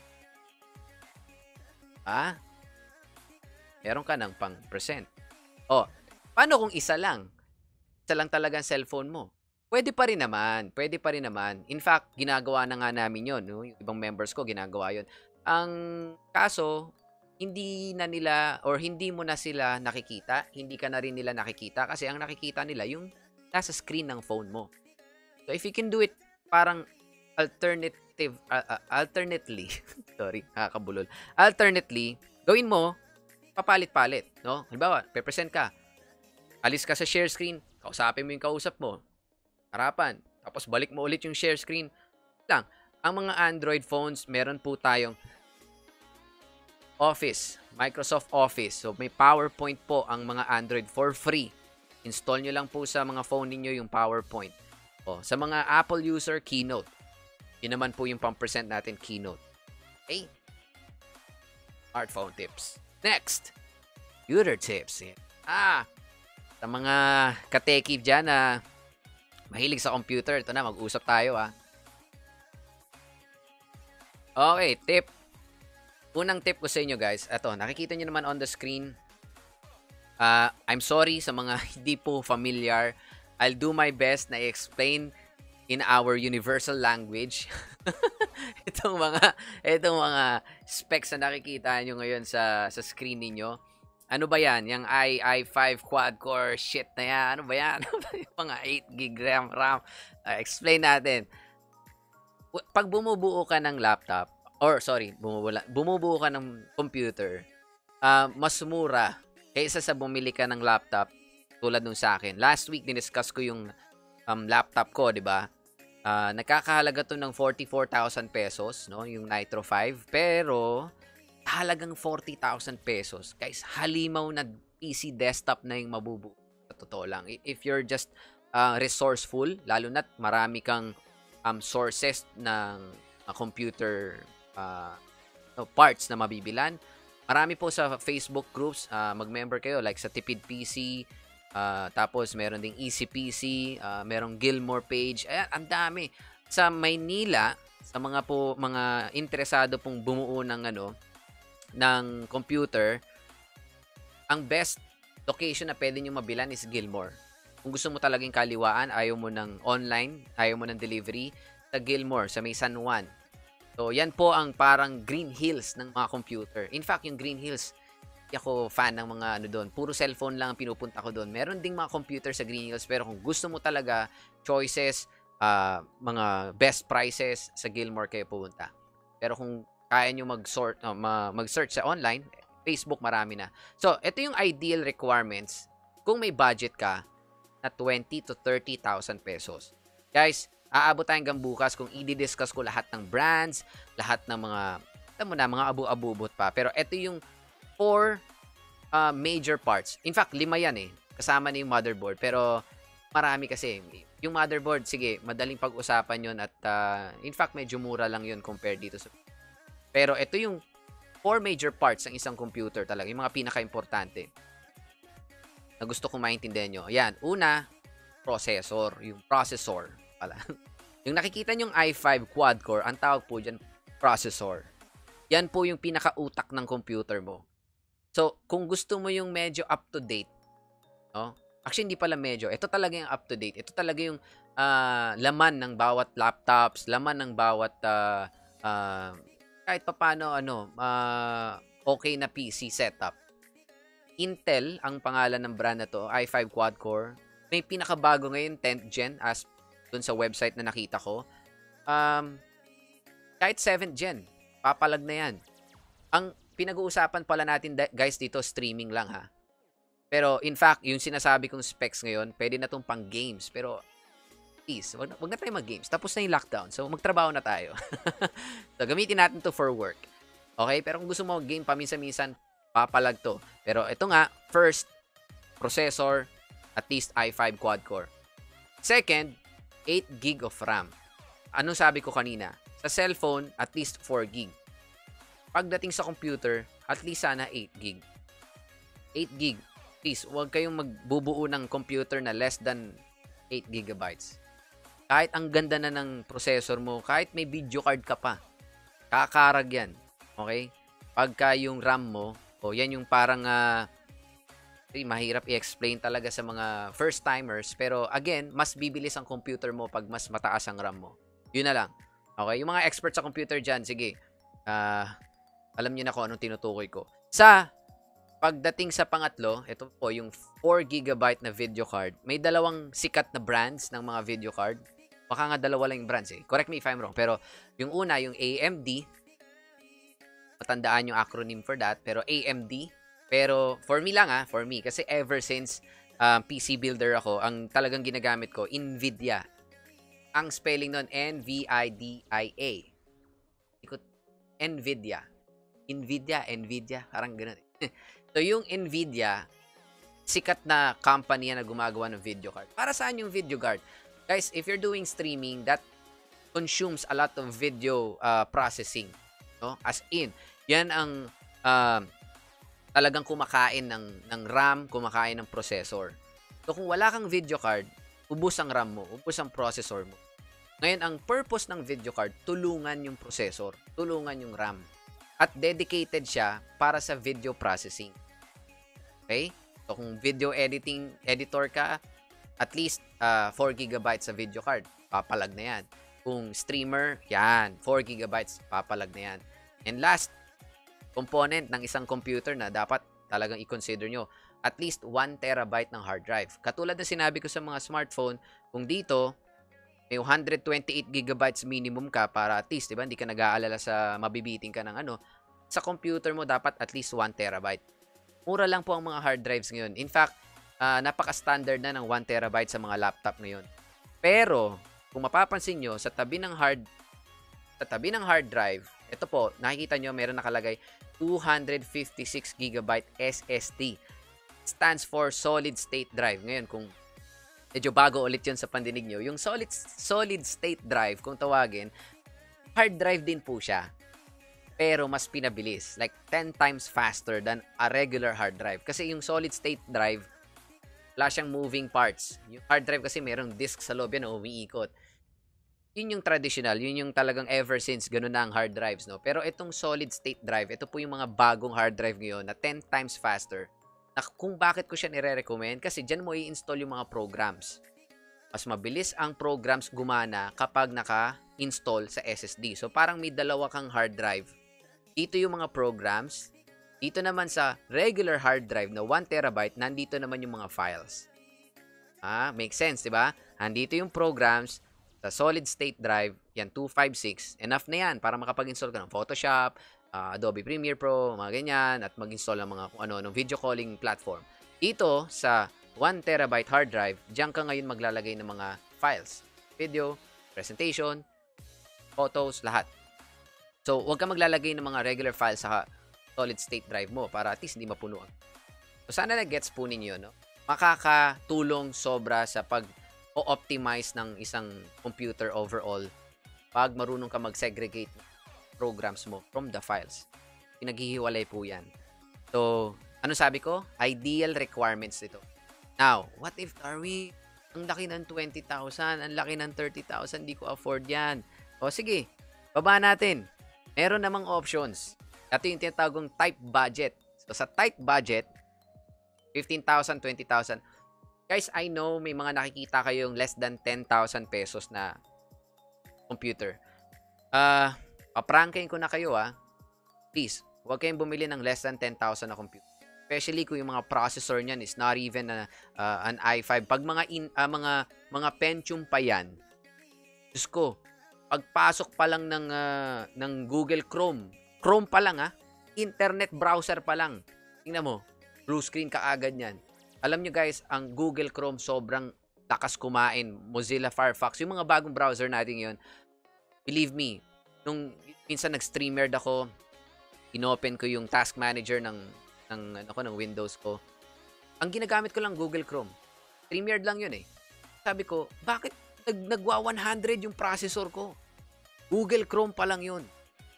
Meron ka ng pang-present. Paano kung isa lang? Isa lang talaga ang cellphone mo. Pwede pa rin naman. In fact, ginagawa na nga namin yun. No? Yung ibang members ko, ginagawa yun. Ang kaso, hindi na nila or hindi mo na sila nakikita. Hindi ka na rin nila nakikita kasi ang nakikita nila yung nasa screen ng phone mo. So, if you can do it parang alternately, sorry, nakakabulol. Alternately, gawin mo, papalit-palit. No? Halimbawa, pe-present ka. Alis ka sa share screen, kausapin mo yung kausap mo. Harapan. Tapos balik mo ulit yung share screen. Lang. Ang mga Android phones, meron po tayong Office, Microsoft Office. So, may PowerPoint po ang mga Android for free. Install nyo lang po sa mga phone niyo yung PowerPoint. Sa mga Apple user, Keynote. Yun naman po yung pang-present natin, Keynote. Okay? Smartphone tips. Next, computer tips. Sa mga ka-techy dyan na mahilig sa computer, ito na, mag-usap tayo Okay, tip. Unang tip ko sa inyo guys, ito, nakikita nyo naman on the screen. I'm sorry sa mga hindi po familiar. I'll do my best na i-explain in our universal language. itong mga specs na nakikita nyo ngayon sa screen niyo. Ano ba yan? Yung i5 quad-core shit na yan. Ano ba yan? Mga 8 gig RAM. Explain natin. Pag bumubuo ka ng laptop, bumubuo ka ng computer, mas mura kaysa sa bumili ka ng laptop tulad nung sa akin. Last week, diniscuss ko yung laptop ko, di ba? Nakakahalaga to ng 44,000 pesos, no? Yung Nitro 5. Pero, halagang 40,000 pesos. Guys, halimaw na PC desktop na yung mabubuo. Sa totoo lang. If you're just resourceful, lalo na't marami kang sources ng computer parts na mabibilan. Marami po sa Facebook groups, mag-member kayo like sa Tipid PC, tapos meron ding Easy PC, merong Gilmore page. Ayan, ang dami. Sa Maynila, sa mga interesado pong bumuo ng ng computer, ang best location na pwede nyo mabilan is Gilmore. Kung gusto mo talagang kaliwaan, ayaw mo ng online, ayaw mo ng delivery, sa Gilmore, sa may San Juan. So, yan po ang parang Green Hills ng mga computer. In fact, yung Green Hills, hindi ako fan ng mga ano doon. Puro cellphone lang ang pinupunta ko doon. Meron ding mga computer sa Green Hills, pero kung gusto mo talaga, choices, mga best prices, sa Gilmore kayo pupunta. Pero kung kaya nyo mag-search sa online, Facebook marami na. So, ito yung ideal requirements kung may budget ka na 20 to 30,000 pesos. Guys, aabot tayo hanggang bukas kung i-discuss ko lahat ng brands, lahat ng mga, alam mo na, mga abu-abubot pa. Pero ito yung 4 major parts. In fact, 5 yan eh. Kasama na yung motherboard. Pero marami kasi. Yung motherboard, sige, madaling pag-usapan yun at in fact, medyo mura lang yun compared dito sa... Pero ito yung 4 major parts ng isang computer talaga. Yung mga pinaka-importante na gusto kong maintindihan nyo. Ayan, una, processor. Yung processor pala. Yung nakikita nyong i5 quad-core, ang tawag po dyan, processor. Yan po yung pinaka-utak ng computer mo. So, kung gusto mo yung medyo up-to-date, no? Actually, hindi pala medyo. Ito talaga yung up-to-date. Ito talaga yung laman ng bawat laptops, laman ng bawat kahit papano, okay na PC setup. Intel, ang pangalan ng brand na to, i5 quad-core. May pinakabago ngayon, 10th gen, as dun sa website na nakita ko. Kahit 7th gen, papalag na yan. Ang pinag-uusapan pala natin, guys, dito, streaming lang ha. Pero, in fact, yung sinasabi kong specs ngayon, pwede na tong pang games. Pero, please, wag na tayo mag-games. Tapos na yung lockdown. So, magtrabaho na tayo. So, gamitin natin to for work. Okay? Pero kung gusto mo mag-game paminsan-minsan, papalag to. Pero ito nga, first, processor, at least i5 quad-core. Second, 8 gig of RAM. Anong sabi ko kanina? Sa cellphone, at least 4 gig. Pagdating sa computer, at least sana 8 gig. 8 gig. Please, huwag kayong magbubuo ng computer na less than 8 gigabytes. Kahit ang ganda na ng processor mo, kahit may video card ka pa, kakarag yan. Okay? Pagka yung RAM mo, yan yung parang mahirap i-explain talaga sa mga first-timers. Pero again, mas bibilis ang computer mo pag mas mataas ang RAM mo. Yun na lang. Okay? Yung mga experts sa computer dyan, sige, alam nyo na kung anong tinutukoy ko. Sa pagdating sa pangatlo, ito po yung 4 GB na video card. May dalawang sikat na brands ng mga video card. Baka nga dalawa lang yung brands eh. Correct me if I'm wrong. Pero yung una, yung AMD, matandaan yung acronym for that, pero AMD. Pero for me lang for me. Kasi ever since PC builder ako, ang talagang ginagamit ko, NVIDIA. Ang spelling nun, NVIDIA. Ikot, NVIDIA. NVIDIA, parang ganun. So yung NVIDIA, sikat na company na gumagawa ng video card. Para saan yung video card? Guys, if you're doing streaming, that consumes a lot of video processing. No? As in, yan ang talagang kumakain ng RAM, kumakain ng processor. So kung wala kang video card, ubos ang RAM mo, ubos ang processor mo. Ngayon, ang purpose ng video card, tulungan yung processor, tulungan yung RAM. At dedicated siya para sa video processing. Okay? So kung video editor ka, at least 4 GB sa video card, papalag na yan. Kung streamer, yan, 4 GB, papalag na yan. And last component ng isang computer na dapat talagang i-consider nyo, at least 1 terabyte ng hard drive. Katulad na sinabi ko sa mga smartphone, kung dito, may 128 gigabytes minimum ka para at least, diba, hindi ka nag-aalala sa mabibiting ka ng sa computer mo dapat at least 1 terabyte. Mura lang po ang mga hard drives ngayon. In fact, napaka-standard na ng 1 terabyte sa mga laptop ngayon. Pero, kung mapapansin nyo, sa tabi ng hard drive, ito po, nakikita nyo, meron nakalagay 256 gigabyte SSD. Stands for solid state drive. Ngayon, kung medyo bago ulit yun sa pandinig nyo, yung solid state drive, kung tawagin, hard drive din po siya. Pero mas pinabilis. Like 10 times faster than a regular hard drive. Kasi yung solid state drive, wala siyang moving parts. Yung hard drive kasi merong disk sa loob yan na umiikot. Yun yung traditional. Yun yung talagang ever since ganun na ang hard drives. No? Pero itong solid state drive, ito po yung mga bagong hard drive ngayon na 10 times faster. Kung bakit ko siya nire-recommend, kasi diyan mo i-install yung mga programs. Mas mabilis ang programs gumana kapag naka-install sa SSD. So, parang may dalawa kang hard drive. Dito yung mga programs. Dito naman sa regular hard drive na 1 terabyte, nandito naman yung mga files. Makes sense, di ba? Nandito yung programs sa solid state drive, yan 256. Enough na yan para makapag-install ka ng Photoshop, Adobe Premiere Pro, mga ganyan, at mag-install ng mga kung ano, video calling platform. Dito sa 1 terabyte hard drive, diyan ka ngayon maglalagay ng mga files. Video, presentation, photos, lahat. So, huwag ka maglalagay ng mga regular files sa solid state drive mo para at least hindi mapunuan. So, sana na-gets po ninyo, no? Makakatulong sobra sa pag-optimize ng isang computer overall pag marunong ka mag-segregate programs mo from the files. Pinaghihiwalay po yan. So, ano sabi ko? Ideal requirements ito. Now, what if ang laki ng 20,000, ang laki ng 30,000, di ko afford yan. O sige, baba natin. Meron namang options. Ito yung tinatawagong type budget. So, sa type budget, 15,000, 20,000. Guys, I know may mga nakikita kayong less than 10,000 pesos na computer. Paprangkain ko na kayo Please, huwag kayong bumili ng less than 10,000 na computer. Especially kung yung mga processor niyan is not even an i5. Pag mga Pentium pa yan, Diyos ko, pagpasok pa lang ng Google Chrome pa lang internet browser pa lang. Tingnan mo, blue screen kaagad yan. Alam nyo guys, ang Google Chrome sobrang lakas kumain. Mozilla Firefox, yung mga bagong browser natin yun, believe me, nung minsan nag-streamered ako, inopen ko yung task manager ng Windows ko. Ang ginagamit ko lang Google Chrome. StreamYard lang yun Sabi ko, bakit nagwa 100 yung processor ko? Google Chrome pa lang yun.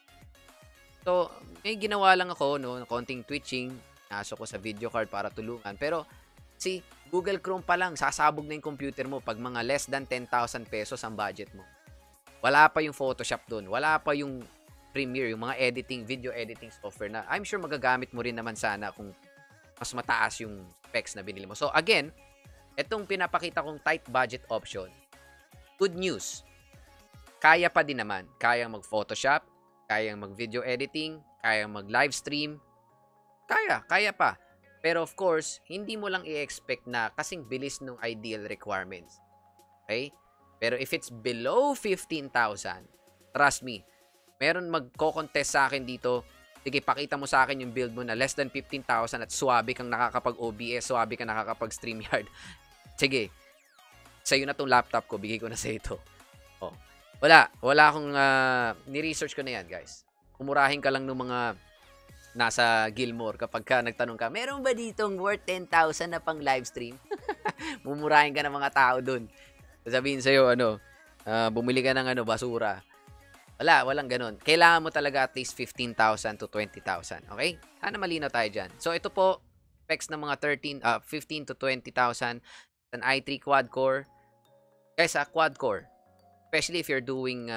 So, may ginawa lang ako, konting twitching. Naso ko sa video card para tulungan. Pero, Google Chrome pa lang, sasabog na yung computer mo pag mga less than 10,000 pesos ang budget mo. Wala pa yung Photoshop dun. Wala pa yung Premiere, yung mga video editing software na I'm sure magagamit mo rin naman sana kung mas mataas yung specs na binili mo. So, again, itong pinapakita kong tight budget option, good news. Kaya pa din naman. Kayang mag-Photoshop, kayang mag-video editing, kayang mag-live stream. Kaya pa. Pero of course, hindi mo lang i-expect na kasing bilis ng ideal requirements. Okay? Pero if it's below 15,000, trust me, meron magko-contest sa akin dito. Sige, pakita mo sa akin yung build mo na less than 15,000 at swabe kang nakakapag-OBS, swabe kang nakakapag-StreamYard. Sige, sa'yo na tong laptop ko, bigay ko na sa ito. Oh. Wala akong ni-research ko na yan, guys. Kumurahin ka lang ng mga nasa Gilmore kapag ka nagtanong ka, meron ba ditong worth 10,000 na pang live stream? Mumurahin ka ng mga tao dun. Sabihin sa'yo, bumili ka ng basura. Walang ganun. Kailangan mo talaga at least 15,000 to 20,000. Okay? Sana malinaw tayo dyan. So, ito po, specs ng mga 15 to 20,000. An i3 quad-core. Guys, quad-core. Especially if you're doing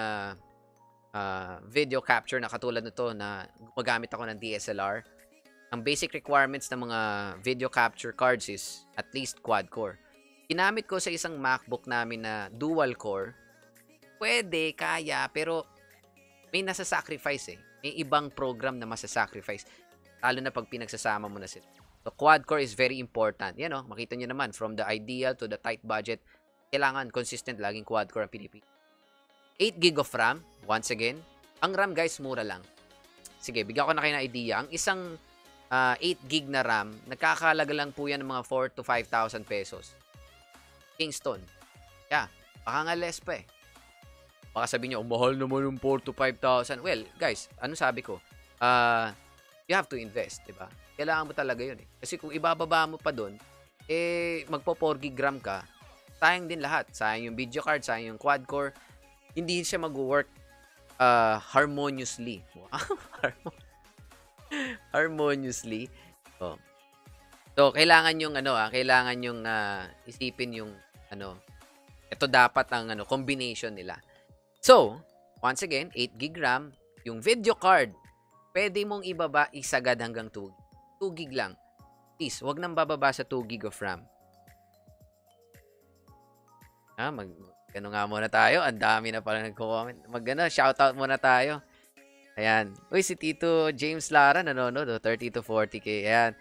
video capture na katulad nito na gumagamit ako ng DSLR. Ang basic requirements ng mga video capture cards is at least quad-core. Ginamit ko sa isang MacBook namin na dual-core. Pwede, kaya, pero may nasa-sacrifice May ibang program na masa-sacrifice. Lalo na pag pinagsasama mo na sila. So, quad-core is very important. Yan makita nyo naman, from the ideal to the tight budget, kailangan consistent laging quad-core ang pinipili. 8 GB of RAM, once again. Ang RAM, guys, mura lang. Sige, bigyan ko na kayo ng idea. Ang isang 8 GB na RAM, nagkakalaga lang po yan ng mga 4 to 5,000 pesos. Kingston. Yeah, baka nga less pa Baka sabihin nyo, mahal naman yung 4 to 5,000. Well, guys, ano sabi ko? You have to invest, diba? Kailangan mo talaga yun Kasi kung ibababa mo pa doon, magpo 4 GB RAM ka, sayang din lahat. Sayang yung video card, sayang yung quad-core. Hindi siya mag-work harmoniously. Harmoniously. So, kailangan yung kailangan yung isipin yung ito dapat ang combination nila. So, once again, 8 GB RAM, yung video card, pwede mong ibaba isagad hanggang 2 GB lang. Please, wag nang bababa sa 2 gig of RAM. Ano nga muna tayo. Ang dami na pala nagko-comment. Shoutout muna tayo. Ayan. Uy, si Tito James Lara nanonood. 30 to 40K. Ayan.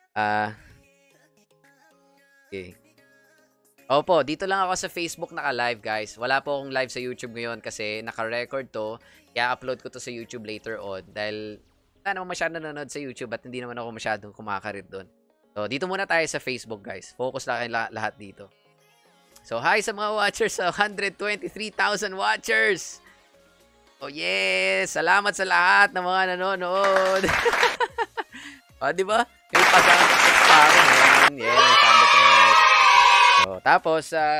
Okay. Opo, dito lang ako sa Facebook naka-live, guys. Wala po akong live sa YouTube ngayon kasi naka-record to. I-upload ko to sa YouTube later on dahil wala naman masyadong nanonood sa YouTube at hindi naman ako masyadong kumakarit doon. So, dito muna tayo sa Facebook, guys. Focus lang kayo lahat dito. So, hi sa mga watchers. 123,000 watchers. Oh, yes. Salamat sa lahat ng mga nanonood. Di ba? May pa-sound effects pa rin. Yan, may sound effects. So, tapos,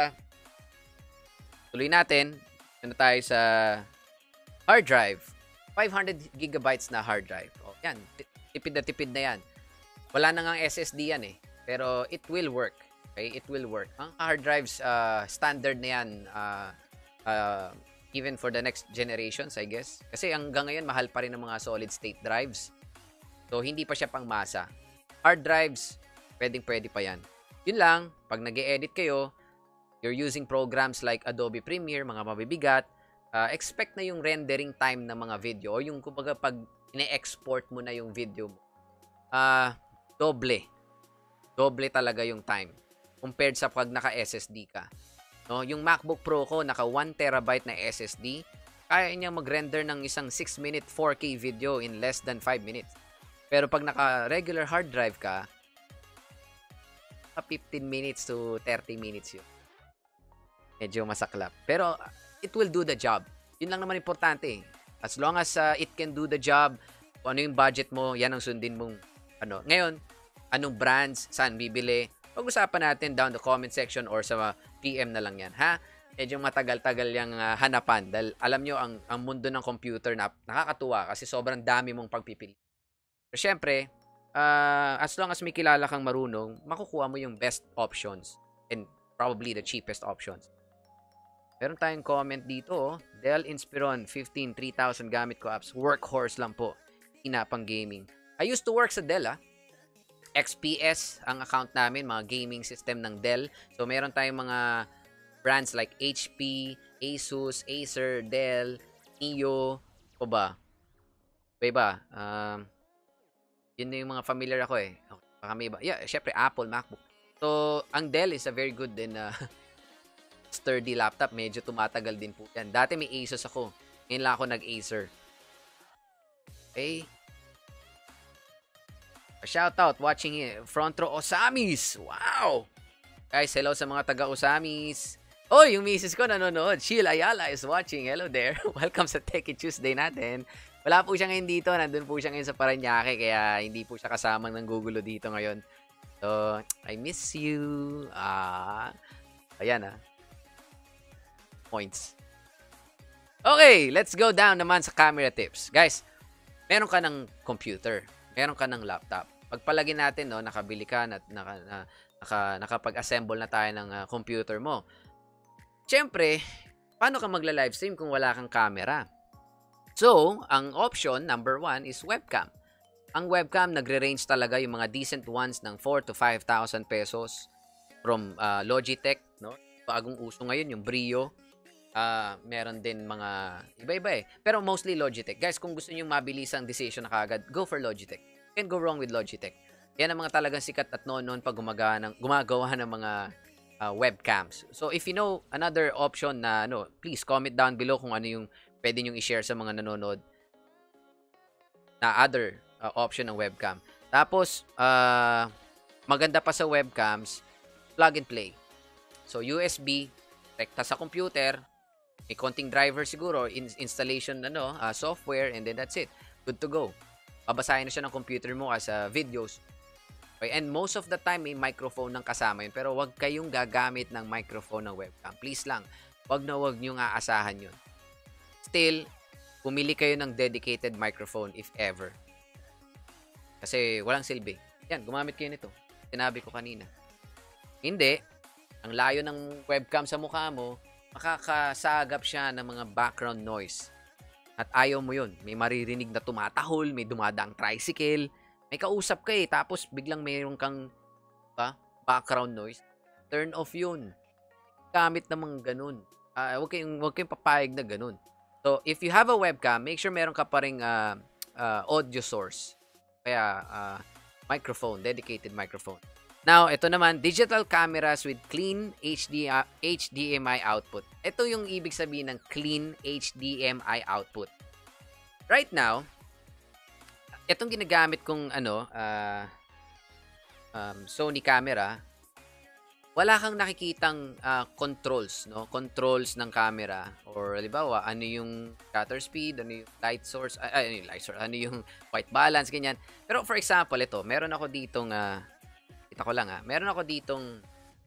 tuloy natin. Ano tayo sa hard drive. 500 gigabytes na hard drive. O, yan. Tipid na yan. Wala na ngang SSD yan eh. Pero it will work. Okay? It will work. Ang hard drives, standard na yan. Even for the next generations, I guess. Kasi hanggang ngayon, mahal pa rin ng mga solid state drives. So, hindi pa siya pang masa. Hard drives, pwede pa yan. Yun lang, pag nag-e-edit kayo, you're using programs like Adobe Premiere, mga mabibigat, expect na yung rendering time ng mga video o yung kumbaga pag ine-export mo na yung video mo. Doble talaga yung time compared sa pag naka-SSD ka. No, yung MacBook Pro ko naka 1 terabyte na SSD, kaya niya mag-render ng isang 6-minute 4K video in less than 5 minutes. Pero pag naka-regular hard drive ka, 15 minutes to 30 minutes yun. Medyo masaklap. Pero it will do the job. Yun lang naman importante. As long as it can do the job, kung ano yung budget mo, yan ang sundin mong ano. Ngayon, anong brands, saan bibili, pag-usapan natin down the comment section or sa PM na lang yan, ha? Medyo matagal-tagal yung hanapan dahil alam nyo, ang mundo ng computer na nakakatuwa kasi sobrang dami mong pagpipili. Pero syempre, as long as may kilala kang marunong, makukuha mo yung best options and probably the cheapest options. Meron tayong comment dito, Dell Inspiron 15 3,000 gamit ko apps. Workhorse lang po. Ina pang gaming. I used to work sa Dell, XPS ang account namin, mga gaming system ng Dell. So, meron tayong mga brands like HP, Asus, Acer, Dell, Neo, o ba? Iba. Yun na yung mga familiar ako eh. Baka may iba. Yeah, syempre Apple, MacBook. So, ang Dell is a very good and sturdy laptop. Medyo tumatagal din po yan. Dati may Asus ako. Ngayon lang ako nag-Acer. Okay. Shout out watching it. Front row Osamis. Wow. Guys, hello sa mga taga Osamis. Oh, yung misis ko nanonood. Sheila Ayala is watching. Hello there. Welcome sa Techy Tuesday natin. Wala po siya ngayon dito. Nandun po siya ngayon sa Parañaque. Kaya hindi po siya kasamang nanggugulo dito ngayon. So, I miss you. Ayan Points. Okay, let's go down naman sa camera tips. Guys, meron ka ng computer. Meron ka ng laptop. Pagpalagay natin, no, nakabili ka, nakapag-assemble na tayo ng computer mo. Siyempre, paano ka magla-livestream kung wala kang camera? So, ang option, number 1, is webcam. Ang webcam, nagre-range talaga yung mga decent ones ng 4,000 to 5,000 pesos from Logitech. No? Bagong uso ngayon, yung Brio. Meron din mga iba-iba eh. Pero mostly Logitech. Guys, kung gusto niyo mabilisang decision na kaagad, go for Logitech. Can't go wrong with Logitech. Yan ang mga talagang sikat at noon pag gumagawa ng mga webcams. So, if you know another option na please comment down below kung ano yung pwede nyo i-share sa mga nanonood na other option ng webcam. Tapos, maganda pa sa webcams, plug and play. So, USB, rekta sa computer, may konting driver siguro, installation software, and then that's it. Good to go. Babasahin na siya ng computer mo as videos. Okay? And most of the time, may microphone ng kasama yun. Pero wag kayong gagamit ng microphone ng webcam. Please lang. Wag nyo nga aasahan yun. Still, pumili kayo ng dedicated microphone if ever. Kasi walang silbi. Yan, gumamit kayo nito. Sinabi ko kanina. Hindi. Ang layo ng webcam sa mukha mo, makakasagap siya ng mga background noise. At ayaw mo yun. May maririnig na tumatahol, may dumadaang tricycle, may kausap ka eh, tapos biglang mayroon kang background noise, turn off yun. Gamit namang ganun. Huwag kayong papayag na ganun. So, if you have a webcam, make sure meron ka pa ring audio source. Kaya, microphone, dedicated microphone. Now, ito naman, digital cameras with clean HDMI output. Ito yung ibig sabihin ng clean HDMI output. Right now, itong ginagamit kong Sony camera, wala kang nakikitang controls, no? Controls ng camera or halimbawa, ano yung shutter speed, ano yung light source, ano yung white balance, ganyan. Pero for example, ito, meron ako ditong meron ako ditong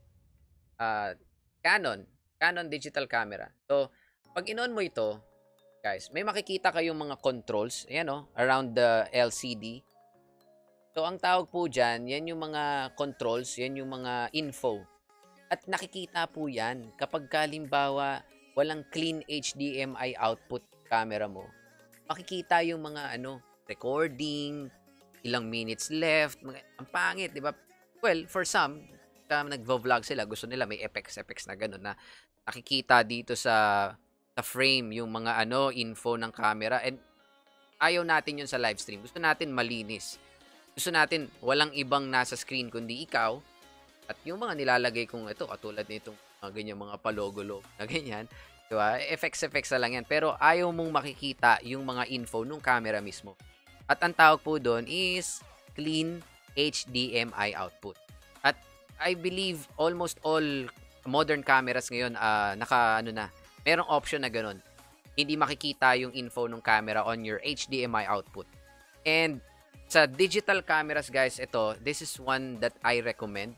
Canon digital camera. So, pag in-on mo ito, guys, may makikita kayong mga controls, ayan around the LCD. So, ang tawag po dyan, yan yung mga controls, yan yung mga info. At nakikita po yan kapag halimbawa walang clean HDMI output camera mo. Makikita yung mga recording, ilang minutes left, ang pangit, di ba? Well, for some, nagvo-vlog sila, gusto nila may effects na gano'n na nakikita dito sa frame yung mga info ng camera, and ayaw natin yun sa live stream. Gusto natin malinis. Gusto natin walang ibang nasa screen kundi ikaw at yung mga nilalagay kong ito, katulad nitong ganyan mga palogolo na ganyan, diba? Effects na lang yan. Pero ayaw mong makikita yung mga info nung camera mismo. At ang tawag po doon is clean HDMI output. At I believe almost all modern cameras ngayon merong option na ganun. Hindi makikita yung info ng camera on your HDMI output. And sa digital cameras, guys, this is one that I recommend.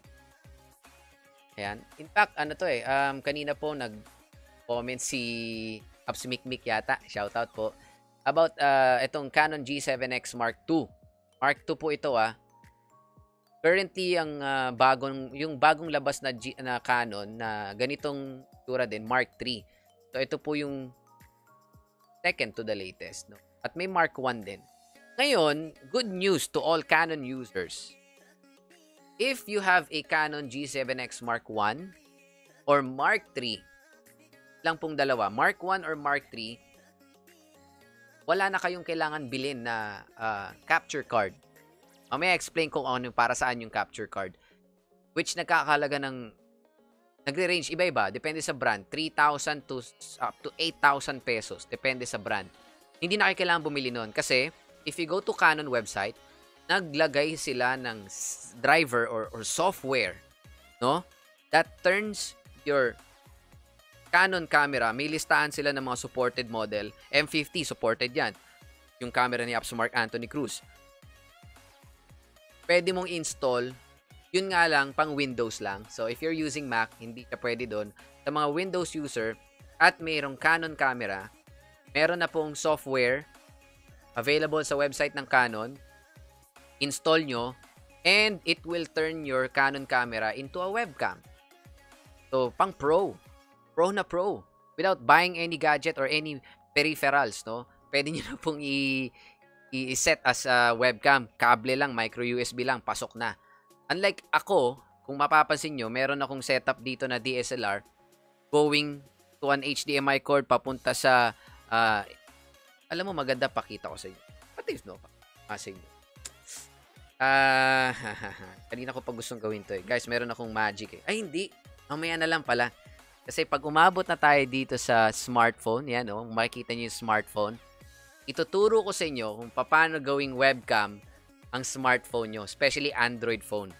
Ayan. In fact, kanina po nag-comment si Absmikmik yata, shoutout po, about itong Canon G7X Mark II. Mark II po ito Currently, ang bagong labas na Canon na ganitong tura din, Mark III. So, ito po yung second to the latest. No? At may Mark I din. Ngayon, good news to all Canon users. If you have a Canon G7X Mark I or Mark III, lang pong dalawa, Mark I or Mark III, wala na kayong kailangan bilhin na capture card. Mamaya explain kung ano para saan yung capture card. Which nagkakahalaga ng nagre-range iba-iba. Depende sa brand. 3,000 to up to 8,000 pesos. Depende sa brand. Hindi na kayo kailangan bumili nun. Kasi if you go to Canon website, naglagay sila ng driver or software, no? That turns your Canon camera. May listahan sila ng mga supported model. M50 supported yan. Yung camera ni Mark Anthony Cruz. Pwede mong install, yun nga lang, pang Windows lang. So, if you're using Mac, hindi ka pwede doon. Sa mga Windows user, at mayroong Canon camera, meron na pong software available sa website ng Canon. Install nyo, and it will turn your Canon camera into a webcam. So, pang pro. Pro na pro. Without buying any gadget or any peripherals, no? Pwede nyo na pong i-set as a webcam. Kable lang, micro USB lang, pasok na. Unlike ako, kung mapapansin nyo, meron akong setup dito na DSLR going to an HDMI cord papunta sa alam mo, maganda pakita ko sa inyo. Pati no, sa inyo. Kanina ko pa gustong gawin to Guys, meron akong magic Ay, hindi. Mamaya na lang pala. Kasi pag umabot na tayo dito sa smartphone, yan makikita nyo yung smartphone. Ituturo ko sa inyo kung paano gawing webcam ang smartphone nyo, especially Android phone.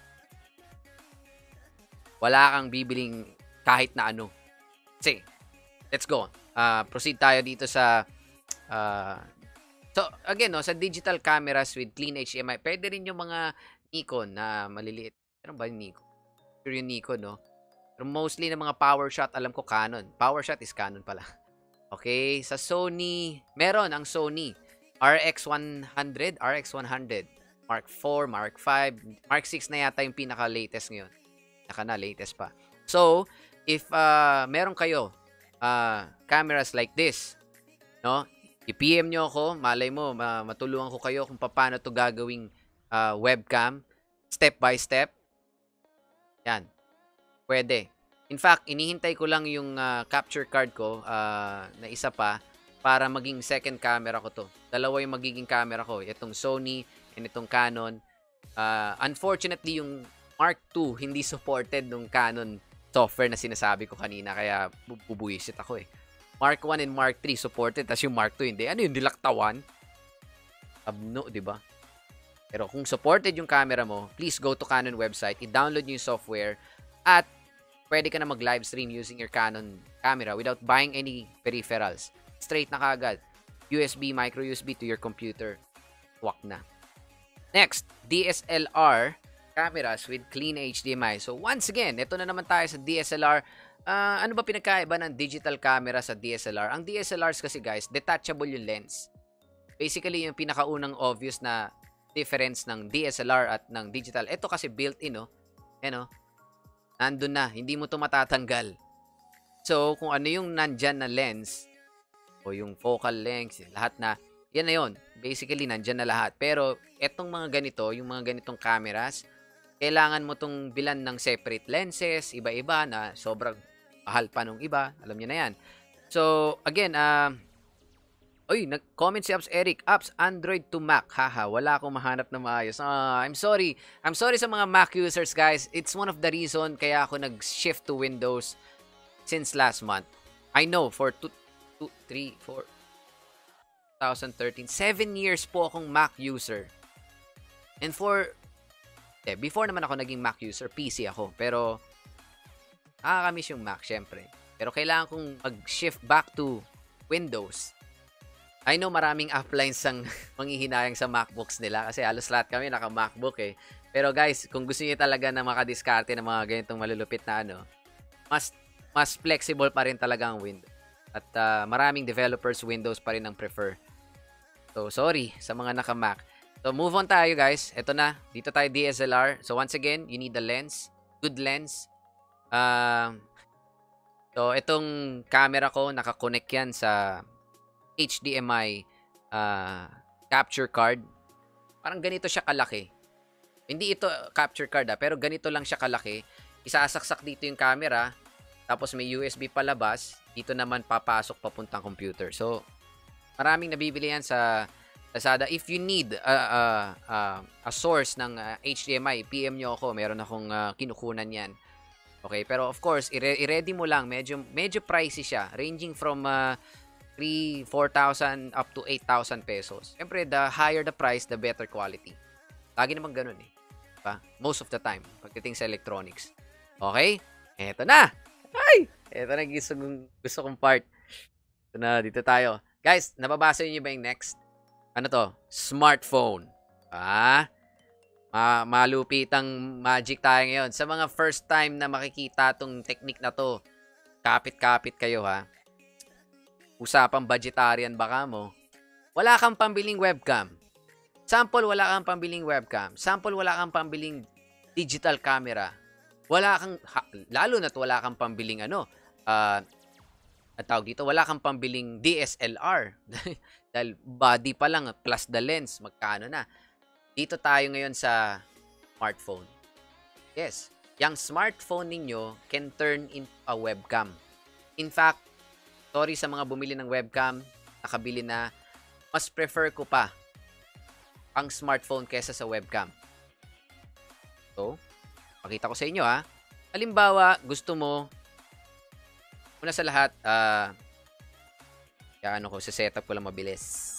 Wala kang bibiling kahit na ano. Sige, let's go. Proceed tayo dito sa so again, sa digital cameras with clean HDMI, pwede rin yung mga Nikon na maliliit. Ano ba yung Nikon? Sure yung Nikon, no? Pero mostly ng mga PowerShot, alam ko Canon. PowerShot is Canon pala. Okay, sa Sony, meron ang Sony RX100, Mark 4, Mark 5, Mark 6 na yata yung pinaka-latest ngayon. Latest pa. So, if meron kayo cameras like this, no? I-PM nyo ako, malay mo, matulungan ko kayo kung paano to gagawing webcam, step by step, yan, pwede. In fact, inihintay ko lang yung capture card ko na isa pa para maging second camera ko to. Dalawa yung magiging camera ko. Itong Sony and itong Canon. Unfortunately, yung Mark II hindi supported nung Canon software na sinasabi ko kanina. Kaya bubuisit ako eh. Mark I and Mark III supported. Tapos yung Mark II hindi. Ano yung dilaktawan? Abno, di ba? Pero kung supported yung camera mo, please go to Canon website. I-download nyo yung software. At pwede ka na mag-live stream using your Canon camera without buying any peripherals. Straight na kagad. USB, micro USB to your computer. Wak na. Next, DSLR cameras with clean HDMI. So once again, ito na naman tayo sa DSLR. Ano ba pinagkaiba ng digital camera sa DSLR? Ang DSLRs kasi guys, detachable yung lens. Basically, yung pinakaunang obvious na difference ng DSLR at ng digital. Ito kasi built-in, no? Yan, no? Nandun na. Hindi mo ito matatanggal. So, kung ano yung nandyan na lens, o yung focal length, lahat na, yan na yun. Basically, nandyan na lahat. Pero, etong mga ganito, yung mga ganitong cameras, kailangan mo itong bilan ng separate lenses, iba-iba, na sobrang mahal pa nung iba. Alam niyo na yan. So, again, nag-comment si Apps Eric. Apps, Android to Mac. Haha, wala akong mahanap na maayos. I'm sorry. I'm sorry sa mga Mac users, guys. It's one of the reason kaya ako nag-shift to Windows since last month. I know, for 2013, 7 years po akong Mac user. And before naman ako naging Mac user, PC ako. Pero, nakakamiss yung Mac, syempre. Pero kailangan kong mag-shift back to Windows. I know maraming uplines ang manghihinayang sa MacBooks nila kasi halos lahat kami naka-MacBook eh. Pero guys, kung gusto niyo talaga na makadiskarte ng mga ganitong malulupit na mas flexible pa rin talaga ang Windows. At maraming developers Windows pa rin ang prefer. So, sorry sa mga naka-Mac. So, move on tayo guys. Ito na. Dito tayo DSLR. So, once again, you need a lens. Good lens. So, itong camera ko, nakakonect yan sa HDMI capture card. Parang ganito siya kalaki. Hindi ito capture card pero ganito lang siya kalaki. Isasaksak dito yung camera, tapos may USB palabas, dito naman papasok papuntang computer. So, maraming nabibili yan sa Lazada. If you need a source ng HDMI, PM nyo ako. Meron akong kinukunan yan. Okay, pero of course, i-ready mo lang. Medyo pricey siya. Ranging from 4,000 up to 8,000 pesos. Siyempre, the higher the price, the better quality. Lagi naman ganun eh. Diba? Most of the time, pagdating sa electronics. Okay? Eto na! Ay! Eto na gusto kong part. Ito na, dito tayo. Guys, nababasa niyo ba yung next? Ano to? Smartphone. Malupitang magic tayo ngayon. Sa mga first time na makikita tong technique na to, kapit-kapit kayo ha. Usapang budgetarian baka mo. Wala kang pambiling webcam. Sample, wala kang pambiling webcam. Sample, wala kang pambiling digital camera. Lalo na't wala kang pambiling tawag dito, wala kang pambiling DSLR. Dahil body pa lang plus the lens, magkano na. Dito tayo ngayon sa smartphone. Yes, yung smartphone ninyo can turn into a webcam. In fact, sorry sa mga bumili ng webcam, nakabili na, mas prefer ko pa ang smartphone kesa sa webcam. So, pakita ko sa inyo ha. Halimbawa, gusto mo, una sa lahat, setup ko lang mabilis.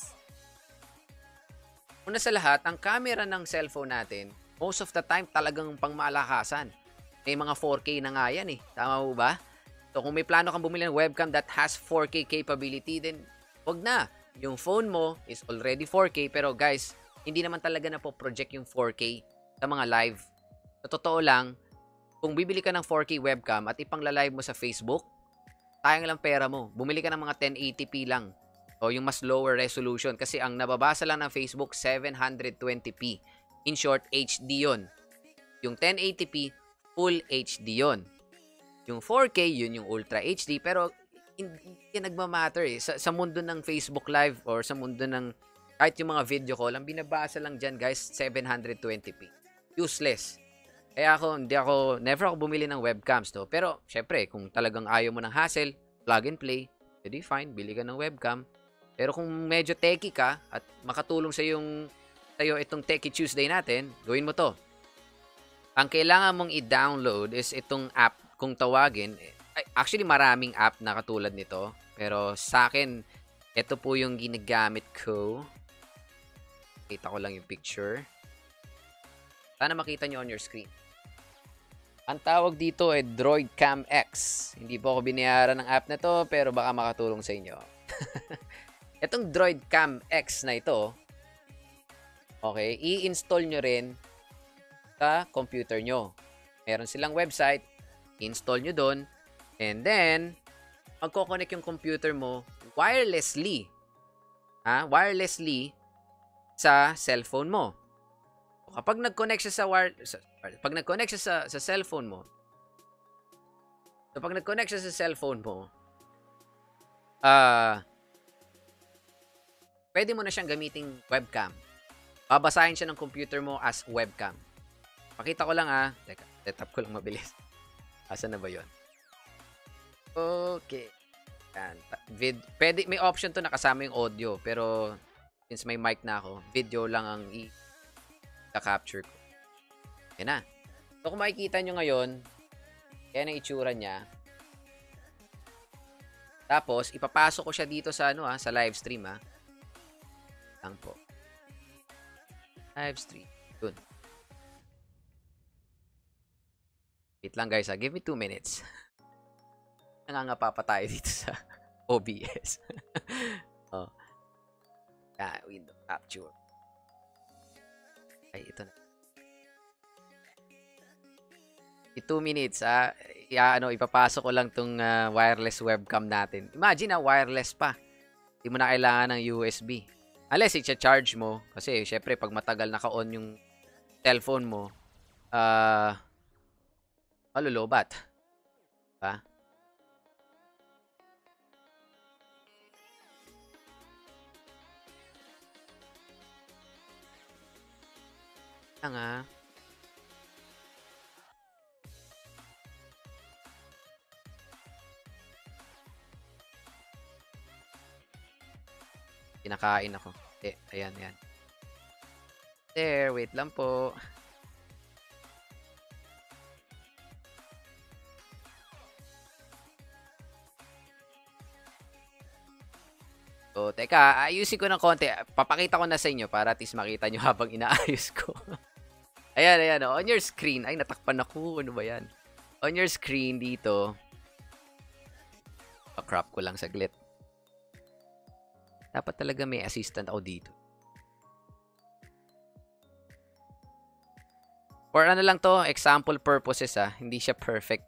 Una sa lahat, ang camera ng cellphone natin, most of the time talagang pangmalakasan. May mga 4K na nga yan eh. Tama mo ba? So, kung may plano kang bumili ng webcam that has 4K capability, then wag na. Yung phone mo is already 4K, pero guys, hindi naman talaga na po project yung 4K sa mga live. Sa totoo lang, kung bibili ka ng 4K webcam at ipangla-live mo sa Facebook, sayang lang pera mo. Bumili ka ng mga 1080p lang o yung mas lower resolution kasi ang nababasa lang ng Facebook 720p. In short, HD yon. Yung 1080p, full HD yon. Yung 4K, yun yung Ultra HD. Pero, hindi nagmamatter eh. Sa mundo ng Facebook Live or sa mundo ng Kahit yung mga video call, ang binabasa lang dyan, guys, 720p. Useless. Kaya never ako bumili ng webcams, no? Pero, syempre, kung talagang ayaw mo ng hassle, plug and play, edi fine, bili ka ng webcam. Pero kung medyo techy ka at makatulong sa'yo itong Techy Tuesday natin, gawin mo to. Ang kailangan mong i-download is itong app kung tawagin. Actually, maraming app na katulad nito. Pero sa akin, ito po yung ginagamit ko. Kita ko lang yung picture. Sana makita nyo on your screen. Ang tawag dito ay Droid Cam X. Hindi po ako binayaran ng app na to, pero baka makatulong sa inyo. Itong Droid Cam X na ito, okay, i-install nyo rin sa computer nyo. Meron silang website, install nyo doon, and then, magkoconnect yung computer mo wirelessly. Wirelessly sa cellphone mo. Kapag nag-connect siya sa cellphone mo, pwede mo na siyang gamiting webcam. Babasahin siya ng computer mo as webcam. Pakita ko lang Teka, setup ko lang mabilis. Asan na ba yun? Okay. Yan. Pwede, may option to na kasama yung audio. Pero, since may mic na ako, video lang ang i-capture ko. Yan na. So, kung makikita nyo ngayon, yan ang itsura niya. Tapos, ipapasok ko siya dito sa, sa live stream, Lang po. Live stream. Dun. Wait lang, guys, Give me 2 minutes. Nangangapa pa tayo dito sa OBS. Window capture. Ay, ito na. 2 minutes, ipapasok ko lang tong wireless webcam natin. Imagine, wireless pa. Hindi mo na kailangan ng USB. Unless i-charge mo. Kasi, syempre, pag matagal naka-on yung cellphone mo, malulobat. Diba? Nga. Kinakain ako. Ayan. There, wait lang po. So, teka, ayusin ko ng konti. Papakita ko na sa inyo para at least makita nyo habang inaayos ko. Ayan. On your screen. Ay, natakpan ako. Ano ba yan? On your screen dito. Pa-crop ko lang saglit. Dapat talaga may assistant ako dito. For ano lang to, example purposes hindi siya perfect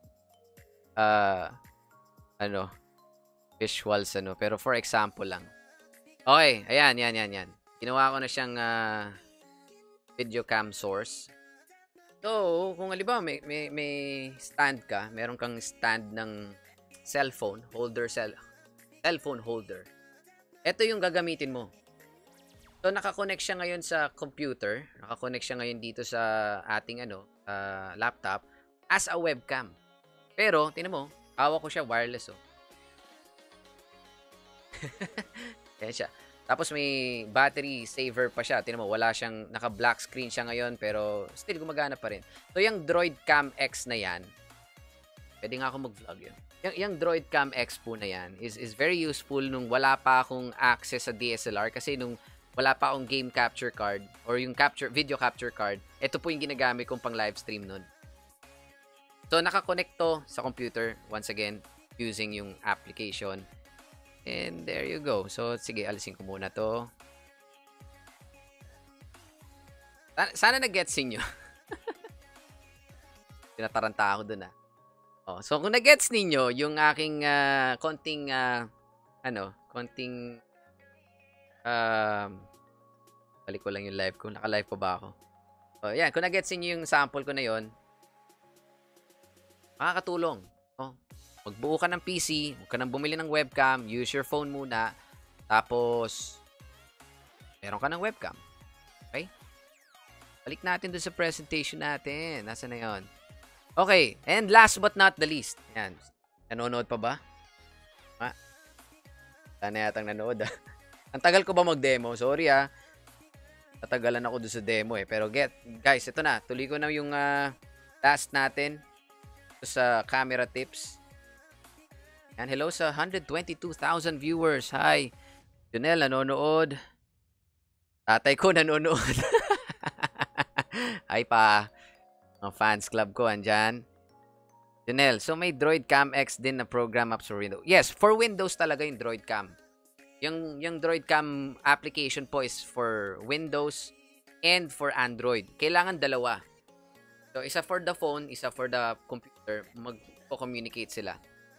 visuals pero for example lang. Okay, ayan. Ginawa ko na siyang video cam source. So, kung halimbawa may stand ka, meron kang stand ng cellphone holder. Ito yung gagamitin mo. So, nakakonect siya ngayon sa computer. Nakakonect siya ngayon dito sa ating laptop as a webcam. Pero, tingnan mo, hawak ko siya wireless, Yan siya. Tapos may battery saver pa siya. Tingnan mo, wala siyang, naka-black screen siya ngayon, pero still gumagana pa rin. So, yung Droid Cam X na yan, pwede nga ako mag-vlog yun. Yung Droid Cam X po na yan is very useful nung wala pa akong access sa DSLR kasi nung wala pa akong game capture card or yung video capture card, ito po yung ginagamit kong pang live stream nun. So, nakakonect to sa computer once again using yung application. And there you go. So, sige, alisin ko muna to. Sana nag-gets nyo. Tinataranta ako dun so kung nag-gets ninyo yung aking konting balik ko lang yung live ko. Naka-live pa ba ako? So, yan. Kung nag-gets ninyo yung sample ko na yon, makakatulong. Magbuo ka ng PC, huwag ka nang bumili ng webcam, use your phone muna, tapos meron ka ng webcam. Okay? Balik natin doon sa presentation natin. Nasaan na yun? Okay. And last but not the least. Ayan. Nanonood pa ba? Sana yatang nanood. Ang tagal ko ba mag-demo? Sorry Tatagalan ako doon sa demo Pero guys, ito na. Tuloy ko na yung last natin. Ito sa camera tips. And hello sa 122,000 viewers. Hi. Junel, nanonood. Tatay ko nanonood. Ay pa. Mga fans club ko, andyan. Junel, so may Droid Cam X din na program apps for Windows. Yes, for Windows talaga yung Droid Cam. Yung Droid Cam application po is for Windows and for Android. Kailangan dalawa. So, isa for the phone, isa for the computer. Magpo-communicate sila.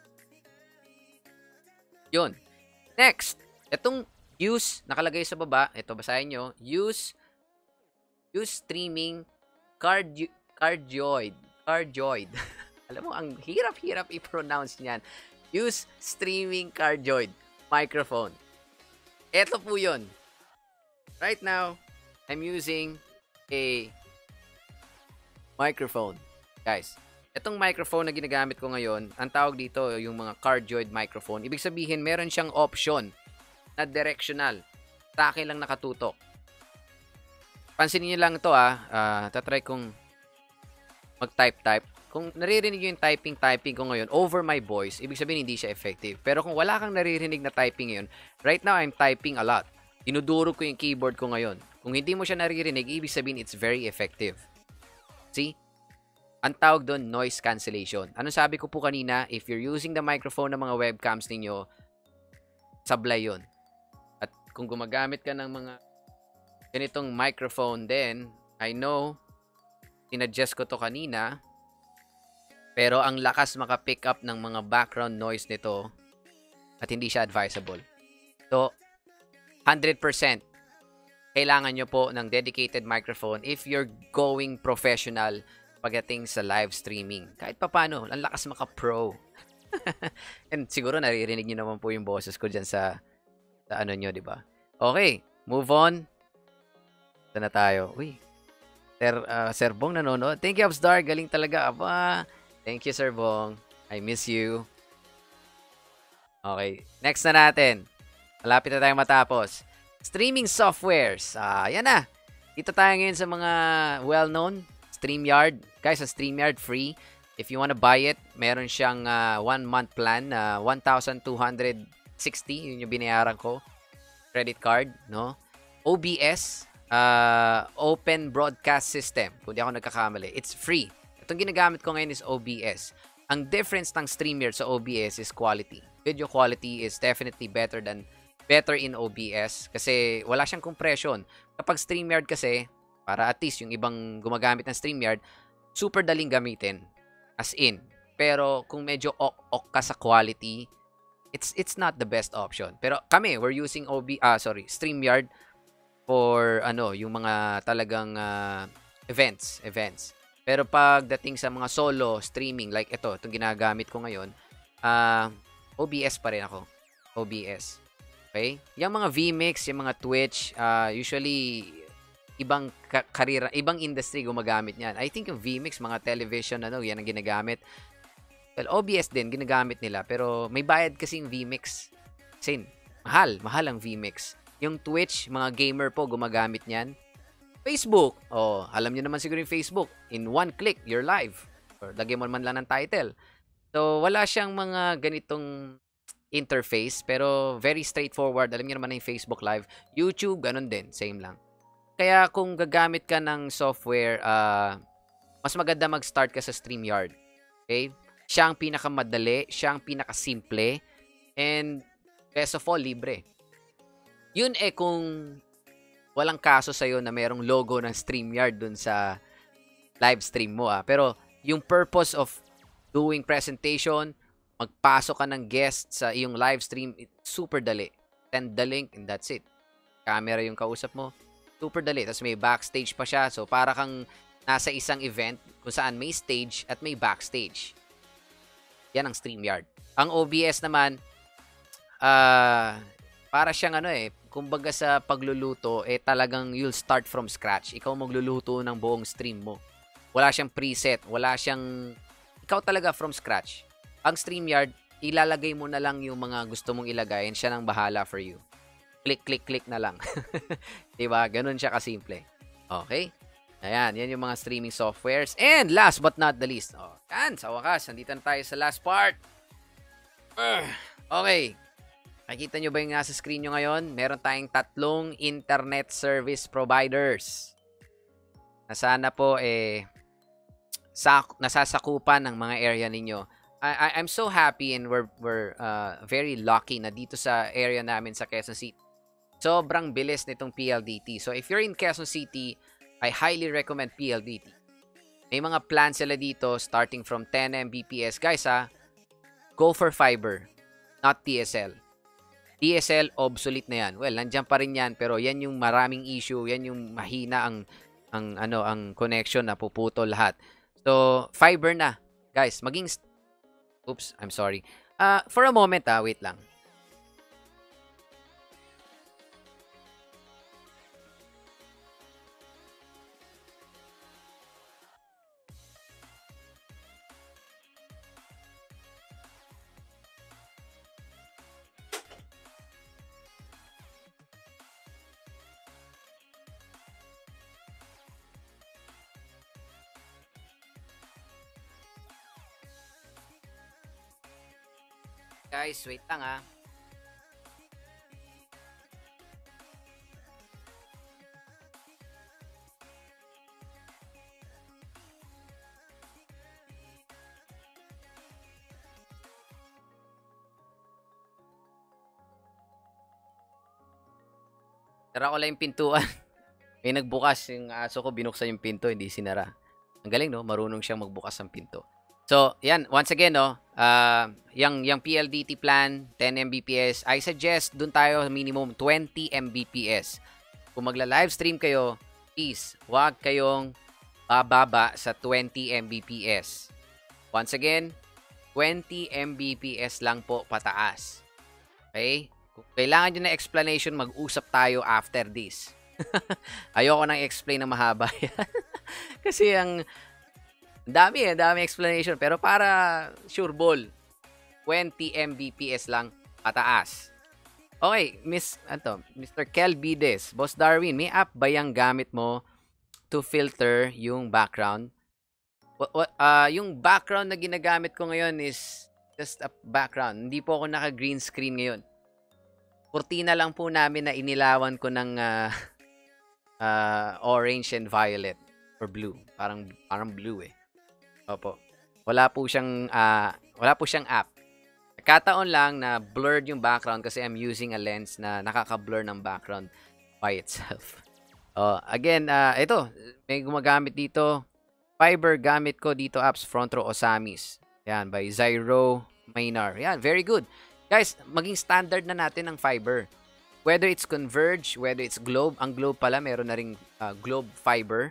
Yun. Next. Itong use, nakalagay sa baba. Ito, basahin nyo. Use streaming cardioid. Alam mo, ang hirap-hirap i-pronounce niyan. Use streaming cardioid microphone. Ito po yun. Right now, I'm using a microphone. Guys, itong microphone na ginagamit ko ngayon, ang tawag dito yung mga cardioid microphone. Ibig sabihin, meron siyang option na directional. Sa akin lang nakatutok. Pansinin niyo lang ito tatry kong mag-type. Kung naririnig nyo yung typing ko ngayon over my voice, ibig sabihin hindi siya effective. Pero kung wala kang naririnig na typing ngayon, right now I'm typing a lot. Dinudurog ko yung keyboard ko ngayon. Kung hindi mo siya naririnig, ibig sabihin it's very effective. See? Ang tawag doon, noise cancellation. Ano sabi ko po kanina, if you're using the microphone ng mga webcams ninyo, sablay yun. At kung gumagamit ka ng mga ganitong microphone din, I know, sinadjust ko to kanina, pero ang lakas maka-pick up ng mga background noise nito at hindi siya advisable. So, 100% kailangan nyo po ng dedicated microphone if you're going professional pagdating sa live streaming. Kahit paano, ang lakas maka-pro. And siguro naririnig nyo naman po yung boses ko dyan sa ano nyo, di ba? Okay, move on. Ito na tayo. Uy, Sir Bong nanonood. Thank you, Upstar. Galing talaga. Aba, thank you, Sir Bong. I miss you. Okay. Next na natin. Malapit na tayong matapos. Streaming softwares. Yan na. Dito tayo ngayon sa mga well-known. StreamYard. Guys, sa StreamYard free. If you wanna buy it, meron siyang 1-month plan. 1,260. Yun yung binayaran ko. Credit card. No? OBS. Open Broadcast System. Kung di ako nagkakamali. It's free. Itong ginagamit ko ngayon is OBS. Ang difference ng StreamYard sa OBS is quality. Video quality is definitely better in OBS kasi wala siyang compression. Kapag StreamYard kasi, para at least yung ibang gumagamit ng StreamYard, super daling gamitin. As in. Pero kung medyo ok ka sa quality, it's not the best option. Pero kami, we're using StreamYard for yung mga talagang events. Pero pagdating sa mga solo streaming like itong ginagamit ko ngayon, OBS pa rin ako. OBS. Okay? Yung mga vMix, yung mga Twitch, usually ibang ibang industry gumagamit niyan. I think yung vMix, mga television yan ang ginagamit. Well, OBS din ginagamit nila, pero may bayad kasi yung vMix. Kasi mahal ang vMix. Yung Twitch, mga gamer po gumagamit niyan. Facebook. Alam niyo naman siguro yung Facebook. In one click, you're live. Or lagyan mo man lang ng title. So, wala siyang mga ganitong interface, pero very straightforward. Alam niyo naman na yung Facebook Live. YouTube, ganun din. Same lang. Kaya kung gagamit ka ng software, mas maganda mag-start ka sa StreamYard. Okay? Siya ang pinakamadali, siya ang pinakasimple, and best of all, libre. Yun kung walang kaso sa'yo na merong logo ng StreamYard dun sa live stream mo. Pero yung purpose of doing presentation, magpasok ka ng guest sa iyong live stream, super dali. Send the link and that's it. Camera yung kausap mo, super dali. Tapos may backstage pa siya. So para kang nasa isang event kung saan may stage at may backstage. Yan ang StreamYard. Ang OBS naman, para siyang kumbaga sa pagluluto, talagang you'll start from scratch. Ikaw magluluto ng buong stream mo. Wala siyang preset, ikaw talaga from scratch. Ang StreamYard, ilalagay mo na lang yung mga gusto mong ilagay and siya nang bahala for you. Click, click, click na lang. Diba? Ganun siya kasimple. Okay? Ayan, yan yung mga streaming softwares. And last but not the least, yan, sa wakas, nandito na tayo sa last part. Okay. Nakikita nyo ba yung nasa screen nyo ngayon? Meron tayong 3 internet service providers. Na sana po, nasasakupan ng mga area ninyo. I'm so happy and we're very lucky na dito sa area namin sa Quezon City. Sobrang bilis nitong PLDT. So if you're in Quezon City, I highly recommend PLDT. May mga plans sila dito starting from 10 Mbps. Guys go for fiber, not DSL. DSL, obsolete na yan. Well, nandiyan pa rin yan, pero yan yung maraming issue, yan yung mahina ang connection na puputol lahat. So, fiber na. Guys, oops, I'm sorry. For a moment, wait lang. Guys, wait lang Tara ko lang yung pintuan. May nagbukas yung aso ko, binuksan yung pinto, hindi sinara. Ang galing, no? Marunong siyang magbukas ng pinto. So, yan. Once again, no? Yung PLDT plan, 10 Mbps. I suggest dun tayo minimum 20 Mbps. Kung magla-live stream kayo, please, huwag kayong bababa sa 20 Mbps. Once again, 20 Mbps lang po pataas. Okay? Kung kailangan nyo na explanation, mag-usap tayo after this. Ayoko nang explain na mahaba yan. Kasi dami explanation. Pero para sure ball, 20 Mbps lang pataas. Okay, Mr. Kel Bides, Boss Darwin, may app ba yung gamit mo to filter yung background? Yung background na ginagamit ko ngayon is just a background. Hindi po ako naka-green screen ngayon. Kurtina lang po namin na inilawan ko ng orange and violet or blue. Parang blue Opo. Wala po siyang app. Kataon lang na blurred yung background kasi I'm using a lens na nakaka-blur ng background by itself. Again, ito, may gumagamit dito. Fiber gamit ko dito apps Front Row Osamis. Yan, by Zyro Maynard. Yan, very good. Guys, maging standard na natin ang fiber. Whether it's Converge, whether it's Globe. Ang Globe pala, meron na ring Globe Fiber.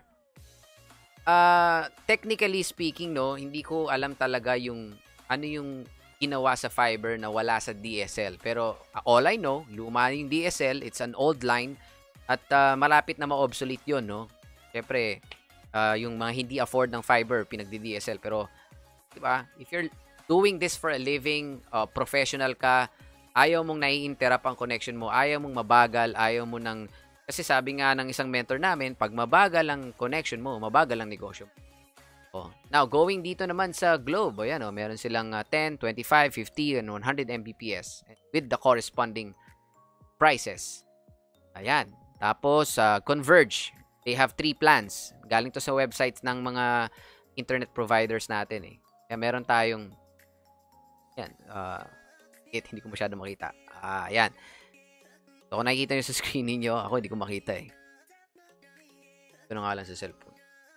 Technically speaking, no, hindi ko alam talaga yung ginawa sa fiber na wala sa DSL. Pero all I know, luma yung DSL, it's an old line at malapit na ma-obsolete yun, no? Siyempre, yung mga hindi afford ng fiber, pinagdi-DSL. Pero, diba, if you're doing this for a living, professional ka, ayaw mong nai-interrupt ang connection mo, ayaw mong mabagal, ayaw mo ng... Kasi sabi nga ng isang mentor namin, pag mabagal ang connection mo, mabagal ang negosyo mo. Now, going dito naman sa Globe, ayan, meron silang 10, 25, 50, and 100 Mbps with the corresponding prices. Ayan. Tapos, Converge, they have 3 plans. Galing to sa websites ng mga internet providers natin. Kaya meron tayong yan, hindi ko masyado makita. Yan. So, kung nakikita nyo sa screen ninyo, ako hindi ko makita Ito na nga lang sa cellphone.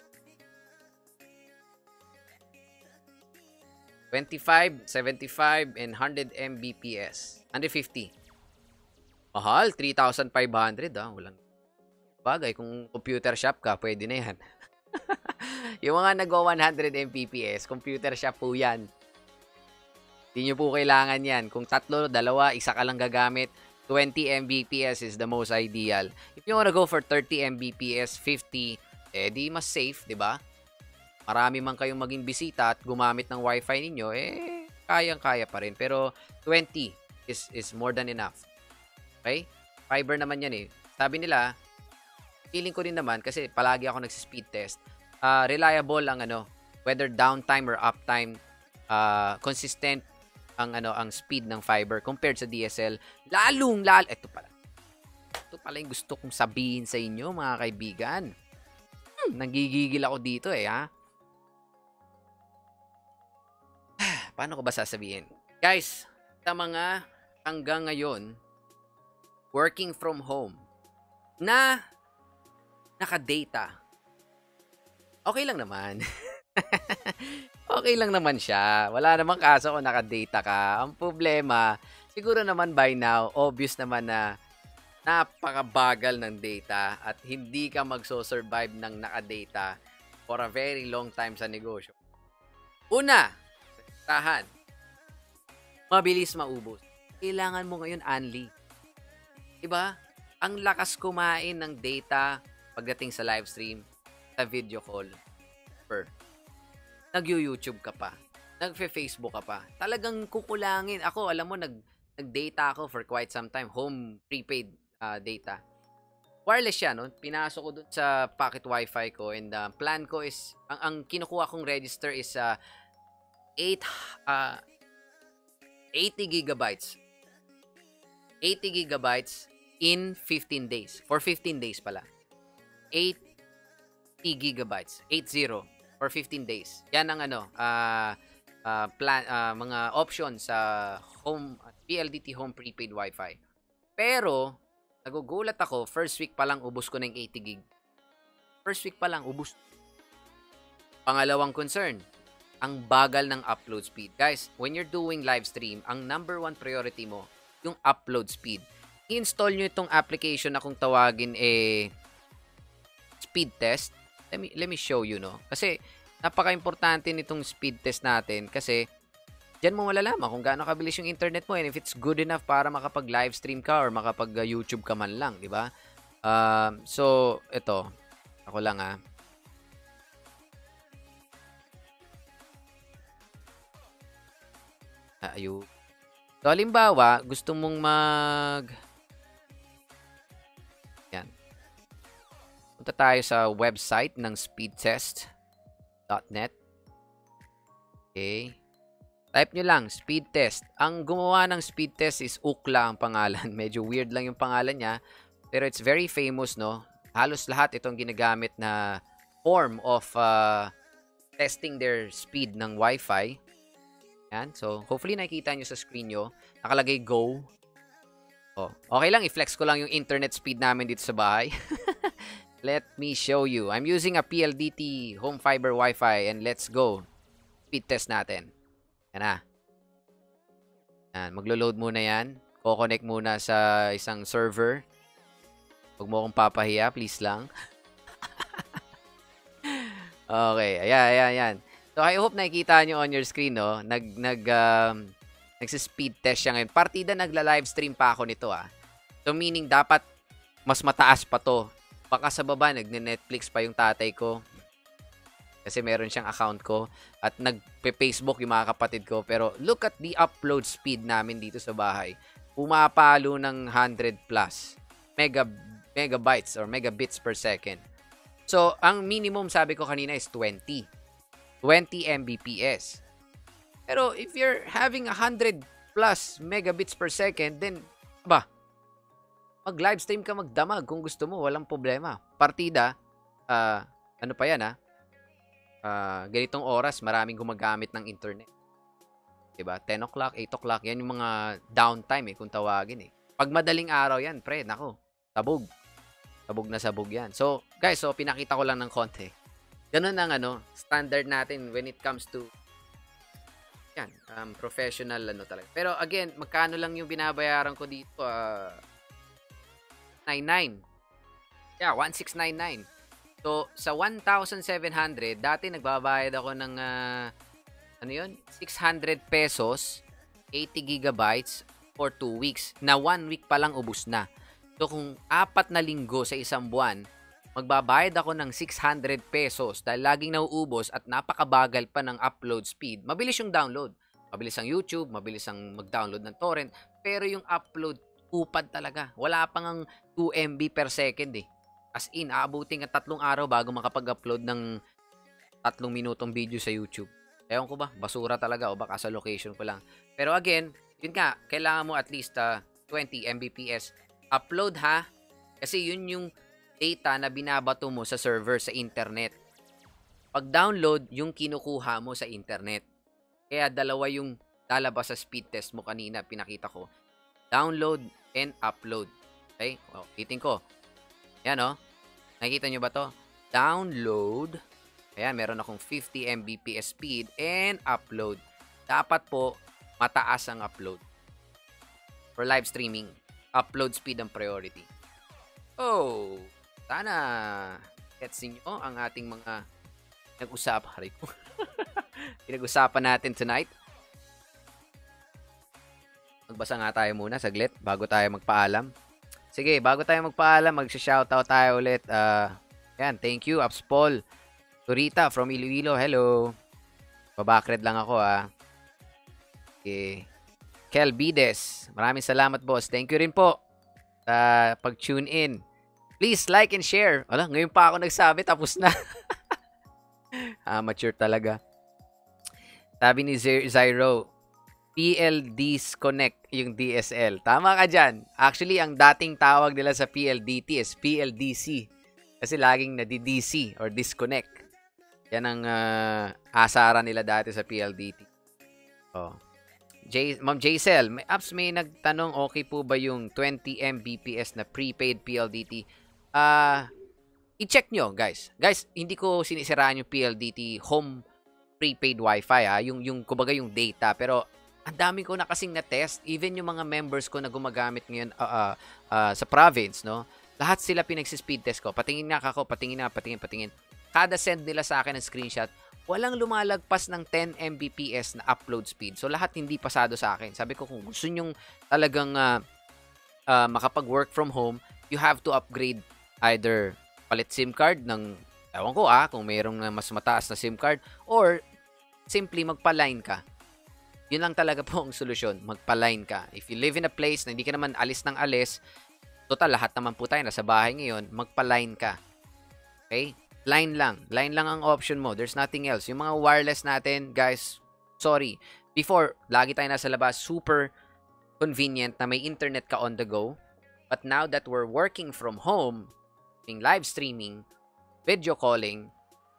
25, 75, and 100 Mbps. 150. Mahal, 3,500 Walang bagay. Kung computer shop ka, pwede na yan. Yung mga nag-100 Mbps, computer shop po yan. Hindi nyo po kailangan yan. Kung 3, 2, 1 ka lang gagamit, 20 Mbps is the most ideal. If you wanna go for 30 Mbps, 50, eh di mas safe, di ba? Marami man kayong maging bisita at gumamit ng wifi ninyo, eh kayang-kaya pa rin. Pero 20 is more than enough. Okay? Fiber naman yan eh. Sabi nila, feeling ko rin naman kasi palagi ako nagsi-speed test. Reliable ang whether downtime or uptime, consistent ang speed ng fiber compared sa DSL. Lalong-lalo, ito pala yung gusto kong sabihin sa inyo, mga kaibigan. Nagigigil ako dito ha. Paano ko ba sasabihin? Guys, sa mga hanggang ngayon, working from home, na naka-data, okay lang naman. Okay lang naman siya. Wala namang kaso kung naka-data ka. Ang problema, siguro naman by now, obvious naman na napakabagal ng data at hindi ka magso-survive ng naka-data for a very long time sa negosyo. Una, tahan. Mabilis maubos. Kailangan mo ngayon only. Diba? Ang lakas kumain ng data pagdating sa live stream, sa video call. Nag-YouTube ka pa. Nag-Facebook ka pa. Talagang kukulangin. Ako, alam mo, nag-data ako for quite some time. Home prepaid data. Wireless siya, no? Pinasok ko dun sa pocket wifi ko and plan ko is, ang kinukuha kong register is 80 gigabytes. 80 gigabytes in 15 days. For 15 days pala. 80 gigabytes. 80 for 15 days. Yan ang mga options sa home PLDT home prepaid wifi. Pero nagugulat ako, first week pa lang ubos ko ng 80 gig. First week pa lang ubos. Pangalawang concern, ang bagal ng upload speed. Guys, when you're doing live stream, ang number one priority mo, yung upload speed. I-install nyo itong application na kung tawagin speed test. Let me show you, no? Kasi napaka-importante nitong speed test natin kasi diyan mo malalaman kung gaano kabilis yung internet mo and if it's good enough para makapag-live stream ka or makapag-YouTube ka man lang, di ba? So, ito. Ako lang ayun. So, halimbawa, gusto mong yan. Punta tayo sa website ng speedtest.net. Okay. Type nyo lang, speed test. Ang gumawa ng speed test is Ukla ang pangalan. Medyo weird lang yung pangalan niya. Pero it's very famous, no? Halos lahat itong ginagamit na form of testing their speed ng Wi-Fi. Yan. So, hopefully nakikita nyo sa screen nyo. Nakalagay go. Oh, okay lang, i-flex ko lang yung internet speed namin dito sa bahay. Let me show you. I'm using a PLDT home fiber Wi-Fi and let's go. Speed test natin. Yan na. Yan. Maglo-load muna yan. Ko-connect muna sa isang server. Huwag mo akong papahiya, please lang. Okay. Ayan. So, I hope nakikita nyo on your screen, no? Nagsi-speed test siya ngayon. Partida, nagla-live stream pa ako nito, So, meaning, dapat mas mataas pa to. Baka sa baba, nagne-Netflix pa yung tatay ko. Kasi meron siyang account ko. At nagpe-Facebook yung mga kapatid ko. Pero, look at the upload speed namin dito sa bahay. Pumapalo ng 100 plus megabytes or megabits per second. So, ang minimum, sabi ko kanina, is 20 Mbps. Pero if you're having 100 plus megabits per second, then, mag-live stream ka magdamag kung gusto mo, walang problema. Partida, ano pa yan ganitong oras, maraming gumagamit ng internet. Diba? 10 o'clock, 8 o'clock, yan yung mga downtime kung tawagin Pag madaling araw yan, pre, nako, sabog. Sabog na sabog yan. So, guys, pinakita ko lang ng konti. Ganun ang standard natin when it comes to yan, professional talaga. Pero again, magkano lang yung binabayaran ko dito? 99. Yeah, 1699. So, sa 1,700, dati nagbabayad ako ng 600 pesos, 80 gigabytes, or 2 weeks na 1 week pa lang ubos na. So kung 4 na linggo sa isang buwan, magbabayad ako ng 600 pesos dahil laging nauubos at napakabagal pa ng upload speed. Mabilis yung download. Mabilis ang YouTube, mabilis ang mag-download ng torrent, pero yung upload, upad talaga. Wala pang ang 2 MB per second eh. As in, aabutin ka 3 araw bago makapag-upload ng 3 minutong video sa YouTube. Ewan ko ba, basura talaga o baka sa location ko lang. Pero again, yun nga, kailangan mo at least 20 Mbps. Upload ha, kasi yun yung data na binabato mo sa server sa internet. Pag download, yung kinukuha mo sa internet. Kaya dalawa yung lalabas sa speed test mo kanina, pinakita ko. Download and upload. Okay? O, hitin ko. Yan o. Nakikita nyo ba to? Download. Ayan, meron akong 50 Mbps speed and upload. Dapat po, mataas ang upload. For live streaming, upload speed ang priority. Oh, sana gets nyo ang ating mga pinag-usapan natin tonight. Magbasa nga tayo muna saglit bago tayo magpaalam. Sige, bago tayo magpaalam, mag-shoutout tayo ulit. Yan, thank you, Ups Paul. Turita from Iloilo, hello. Babakred lang ako Okay. Kel Bides, maraming salamat boss. Thank you rin po sa pag-tune in. Please like and share. Wala, ngayon pa ako nagsabi, tapos na. Amateur talaga. Sabi ni Zyro, PLD's Connect yung DSL. Tama ka dyan. Actually, ang dating tawag nila sa PLDT is PLDC. Kasi laging nadi-DC or disconnect. Yan ang asaran nila dati sa PLDT. Oh. Ma'am Jaisel, may nagtanong, okay po ba yung 20 Mbps na prepaid PLDT? I-check nyo, guys. Guys, hindi ko sinisiraan yung PLDT home prepaid wifi, yung kumbaga yung data. Pero, ang dami ko na kasing na-test. Even yung mga members ko na gumagamit ngayon sa province, no? Lahat sila pinagsi-speed test ko. Patingin nga ako, patingin. Kada send nila sa akin ng screenshot, walang lumalagpas ng 10 Mbps na upload speed. So, lahat hindi pasado sa akin. Sabi ko, kung gusto nyong talagang makapag-work from home, you have to upgrade either palit SIM card ng, ewan ko kung mayroong mas mataas na SIM card, or simply magpa-line ka. Yun lang talaga po ang solusyon, magpa-line ka. If you live in a place na hindi ka naman alis ng alis, total, lahat naman po tayo nasa bahay ngayon, magpa-line ka. Okay? Line lang ang option mo. There's nothing else. Yung mga wireless natin, guys, sorry. Before, lagi tayo nasa labas, super convenient na may internet ka on the go. But now that we're working from home, live streaming, video calling,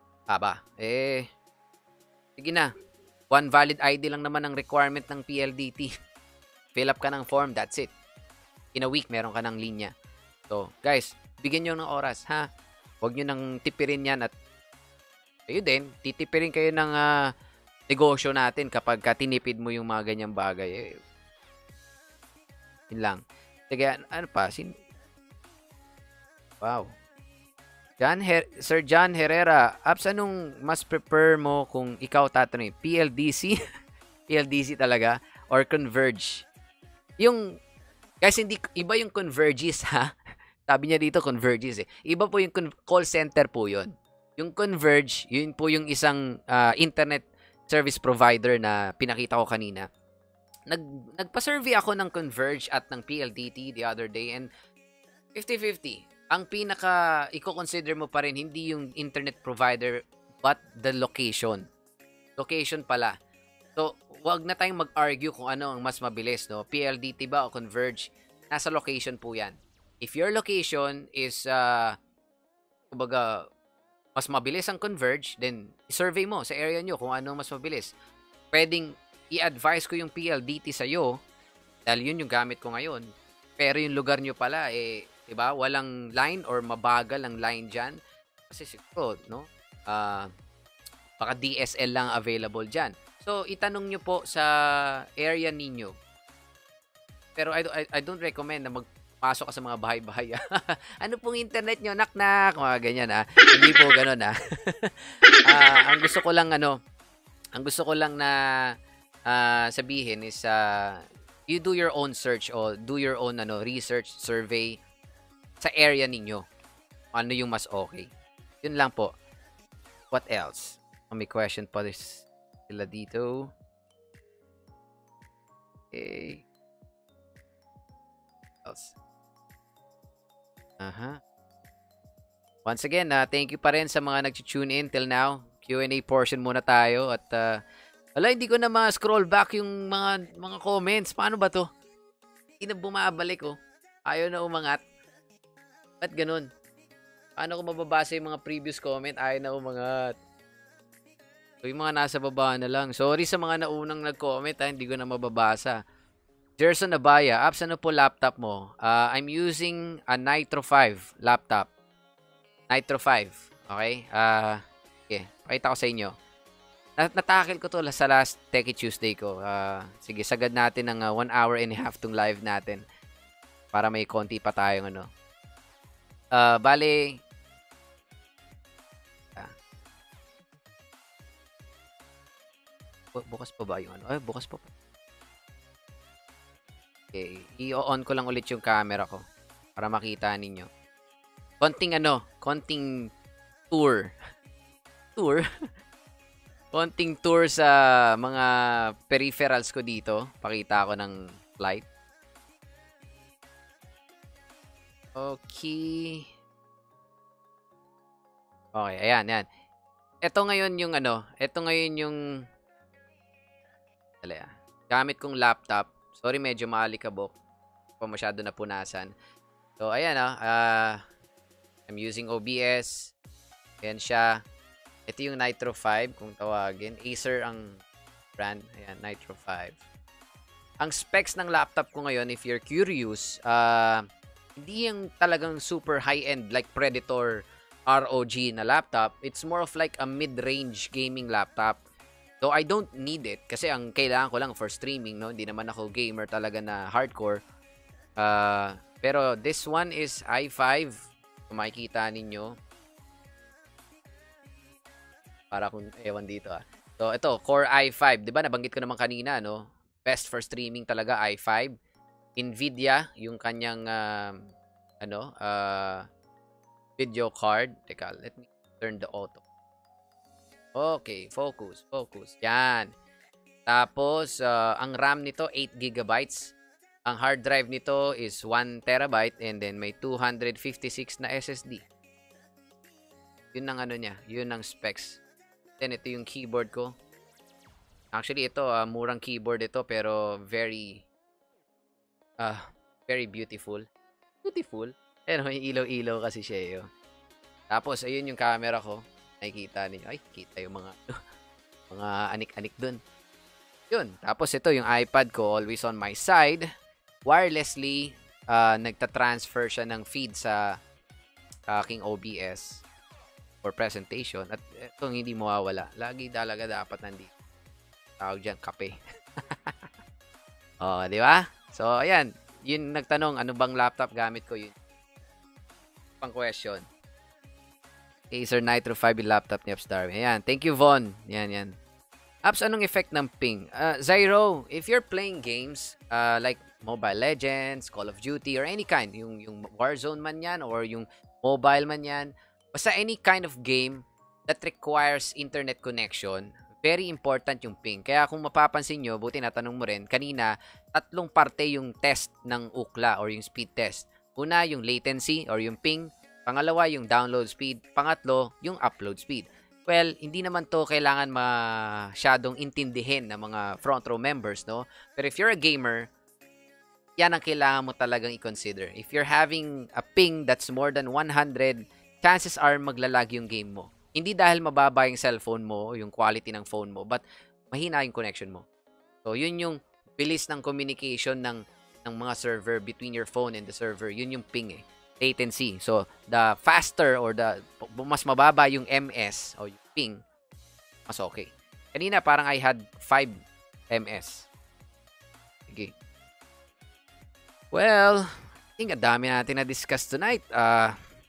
sige na. One valid ID lang naman ang requirement ng PLDT. Fill up ka ng form, that's it. In a week, meron ka ng linya. So, guys, bigyan nyo ng oras, ha? Huwag nyo nang tipirin yan at kayo din, titipirin kayo ng negosyo natin kapag tinipid mo yung mga ganyang bagay. Yun lang. Sige, ano pa? Wow. Sir John Herrera, Abs, anong mas prefer mo kung ikaw tatanungin? PLDC? PLDC talaga? Or Converge? Yung, guys, hindi, iba yung Converges, ha? Sabi niya dito, Converges eh. Iba po yung call center po yun. Yung Converge, yun po yung isang internet service provider na pinakita ko kanina. Nagpa-survey ako ng Converge at ng PLDT the other day and 50-50. Ang pinaka, i-consider mo pa rin, hindi yung internet provider but the location. Location pala. So, wag na tayong mag-argue kung ano ang mas mabilis, no? PLDT ba o Converge? Nasa location po yan. If your location is, kumbaga, mas mabilis ang Converge, then survey mo sa area nyo kung ano mas mabilis. Pwedeng i-advise ko yung PLDT sa'yo, dahil yun yung gamit ko ngayon. Pero yung lugar nyo pala, diba, walang line or mabagal ang line dyan. Kasi siguro, no? Baka DSL lang available dyan. So, itanong nyo po sa area ninyo. Pero I don't recommend na pasok ka sa mga bahay-bahay. Ano pong internet nyo? Nak-nak. Mga ganyan, Hindi po ganun, ang gusto ko lang, na sabihin is, You do your own search o do your own research, survey sa area ninyo. Ano yung mas okay. Yun lang po. What else? May question pa sila dito. Okay. What else? Once again, thank you pa rin sa mga nag-tune in till now. Q&A portion muna tayo at wala, hindi ko na ma-scroll back yung mga comments. Paano ba to? Hindi na bumabalik oh. Ayaw na umangat. Ba't ganun? Paano ko mababasa yung mga previous comment? Ayaw na umangat. So, yung mga nasa baba na lang. Sorry sa mga naunang nag-comment hindi ko na mababasa. Jerson Abaya, apps ano po laptop mo? I'm using a Nitro 5 laptop. Nitro 5. Okay? Okay. Pakita ko sa inyo. Natakil ko to sa last Techy Tuesday ko. Sige, sagad natin ng 1 hour and a half tong live natin. Para may konti pa tayong bale, bukas pa ba yung bukas pa po. Okay, i-on ko lang ulit yung camera ko para makita ninyo. Konting tour. Konting tour sa mga peripherals ko dito. Pakita ko ng light. Okay. Okay, ayan. Ito ngayon yung gamit kong laptop. Sorry, medyo maalikabok. Pa masyado napunasan. So, ayan I'm using OBS. Ayan siya. Ito yung Nitro 5 kung tawagin. Acer ang brand. Ayan, Nitro 5. Ang specs ng laptop ko ngayon, if you're curious, hindi yung talagang super high-end like Predator ROG na laptop. It's more of like a mid-range gaming laptop. So, I don't need it kasi ang kailangan ko lang for streaming, no? Hindi naman ako gamer talaga na hardcore. Pero this one is i5. Kung makikita ninyo. Para kung ewan dito So, ito, Core i5. Diba, nabanggit ko naman kanina, no? Best for streaming talaga, i5. Nvidia, yung kanyang, video card. Teka, let me turn the auto. Okay, focus. Yan. Tapos, ang RAM nito, 8 GB. Ang hard drive nito is 1 TB and then may 256 na SSD. Yun ang niya. Yun ang specs. Then, ito yung keyboard ko. Actually, ito, murang keyboard ito, pero very beautiful. Beautiful. May ilaw-ilaw kasi siya, Tapos, ayun yung camera ko. Nakikita niyo. Ay, kita yung mga anik-anik dun. Yun. Tapos, ito yung iPad ko, always on my side. Wirelessly, nagta-transfer siya ng feed sa aking OBS. For presentation. At itong hindi mawawala. Lagi talaga dapat nandito. Tawag dyan, kape. Di ba? So, ayan. Yun nagtanong, ano bang laptop gamit ko yun? Pang question. Acer Nitro 5 laptop ni Apps Darwin. Ayan. Thank you, Von. Yan. Apps, anong effect ng ping? Zyro, if you're playing games, like Mobile Legends, Call of Duty, or any kind, yung Warzone man yan, or yung mobile man yan, basta any kind of game that requires internet connection, very important yung ping. Kaya kung mapapansin nyo, buti natanong mo rin, kanina, 3 parte yung test ng UCLA or yung speed test. Una, yung latency or yung ping. Pangalawa, yung download speed. Pangatlo, yung upload speed. Well, hindi naman to kailangan masyadong intindihin ng mga front row members, no? Pero if you're a gamer, yan ang kailangan mo talagang i-consider. If you're having a ping that's more than 100, chances are maglalag yung game mo. Hindi dahil mababa yung cellphone mo, yung quality ng phone mo, but mahina yung connection mo. So, yun yung bilis ng communication ng mga server between your phone and the server. Yun yung ping latency. So, the faster or mas mababa yung MS o yung ping, mas okay. Kanina parang I had 5 MS. Sige. Well, I think ang dami natin na-discuss tonight.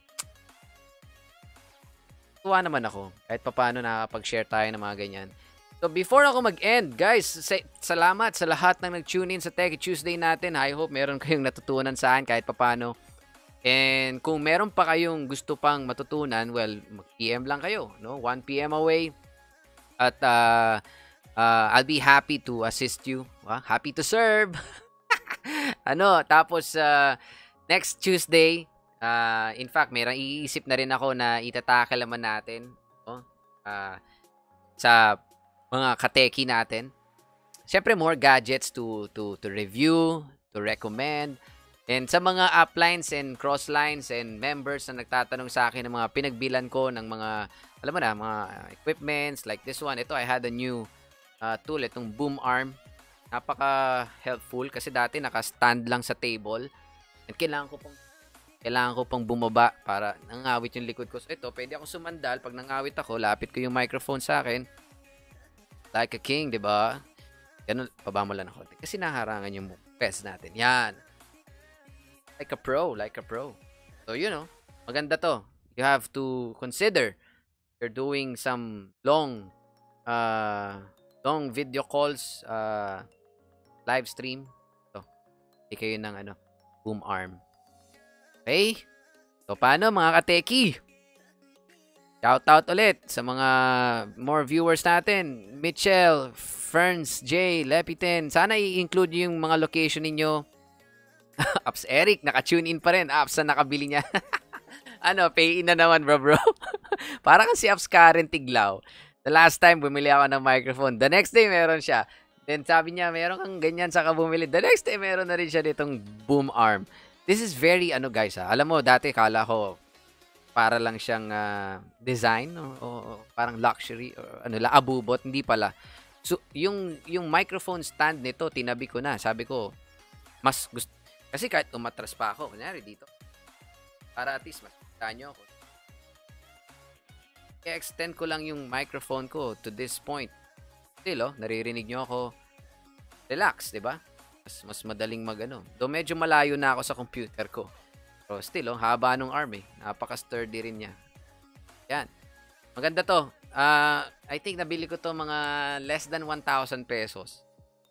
Tuwa naman ako. Kahit paano nakapag-share tayo ng mga ganyan. So before ako mag-end, guys, salamat sa lahat ng nag-tune in sa Techy Tuesday natin. I hope meron kayong natutunan sa akin kahit papano. And kung meron pa kayong gusto pang matutunan, well, mag-PM lang kayo, no? 1 PM away. At I'll be happy to assist you. Happy to serve. Tapos next Tuesday, in fact, mayroong iisip na rin ako na itatakal naman natin, no? Sa mga kateki natin. Siyempre, more gadgets to review, to recommend. And sa mga uplines and crosslines and members na nagtatanong sa akin ng mga pinagbilan ko ng mga, alam mo na, mga equipments like this one. Ito, I had a new tool, itong boom arm. Napaka-helpful kasi dati naka-stand lang sa table. And kailangan ko pang bumaba para nangawit yung likod ko. So ito, pwede ako sumandal. Pag nangawit ako, lapit ko yung microphone sa akin. Like a king, di ba? Ganun, baba mo lang ako. Kasi naharangan yung pes natin. Yan. Like a pro. So, maganda to. You have to consider you're doing some long video calls, live stream. So, kayo ng boom arm. Okay? So, paano mga kateki? Shoutout ulit sa mga more viewers natin. Mitchell, Ferns, Jay, Lepitin. Sana i-include yung mga location ninyo. Apps Eric, naka-tune in pa rin. Apps na nakabili niya. Pay in na naman bro. Para kasi Apps Karen Tiglaw. The last time, bumili ako ng microphone. The next day, meron siya. Then sabi niya, meron kang ganyan saka bumili. The next day, meron na rin siya ditong boom arm. This is very, guys, Alam mo, dati kala ko, para lang siyang design o parang luxury or abubot, hindi pala. So yung microphone stand nito tinabi ko na. Sabi ko mas gusto kasi kahit umatras pa ako, kunyari dito. Para at least makita niyo ako. I-extend ko lang yung microphone ko to this point. Still, naririnig niyo ako. Relax, 'di ba? Mas madaling Do medyo malayo na ako sa computer ko. Pero still, haba nung arm eh. Napaka-sturdy rin niya. Yan. Maganda to. I think nabili ko to mga less than 1,000 pesos.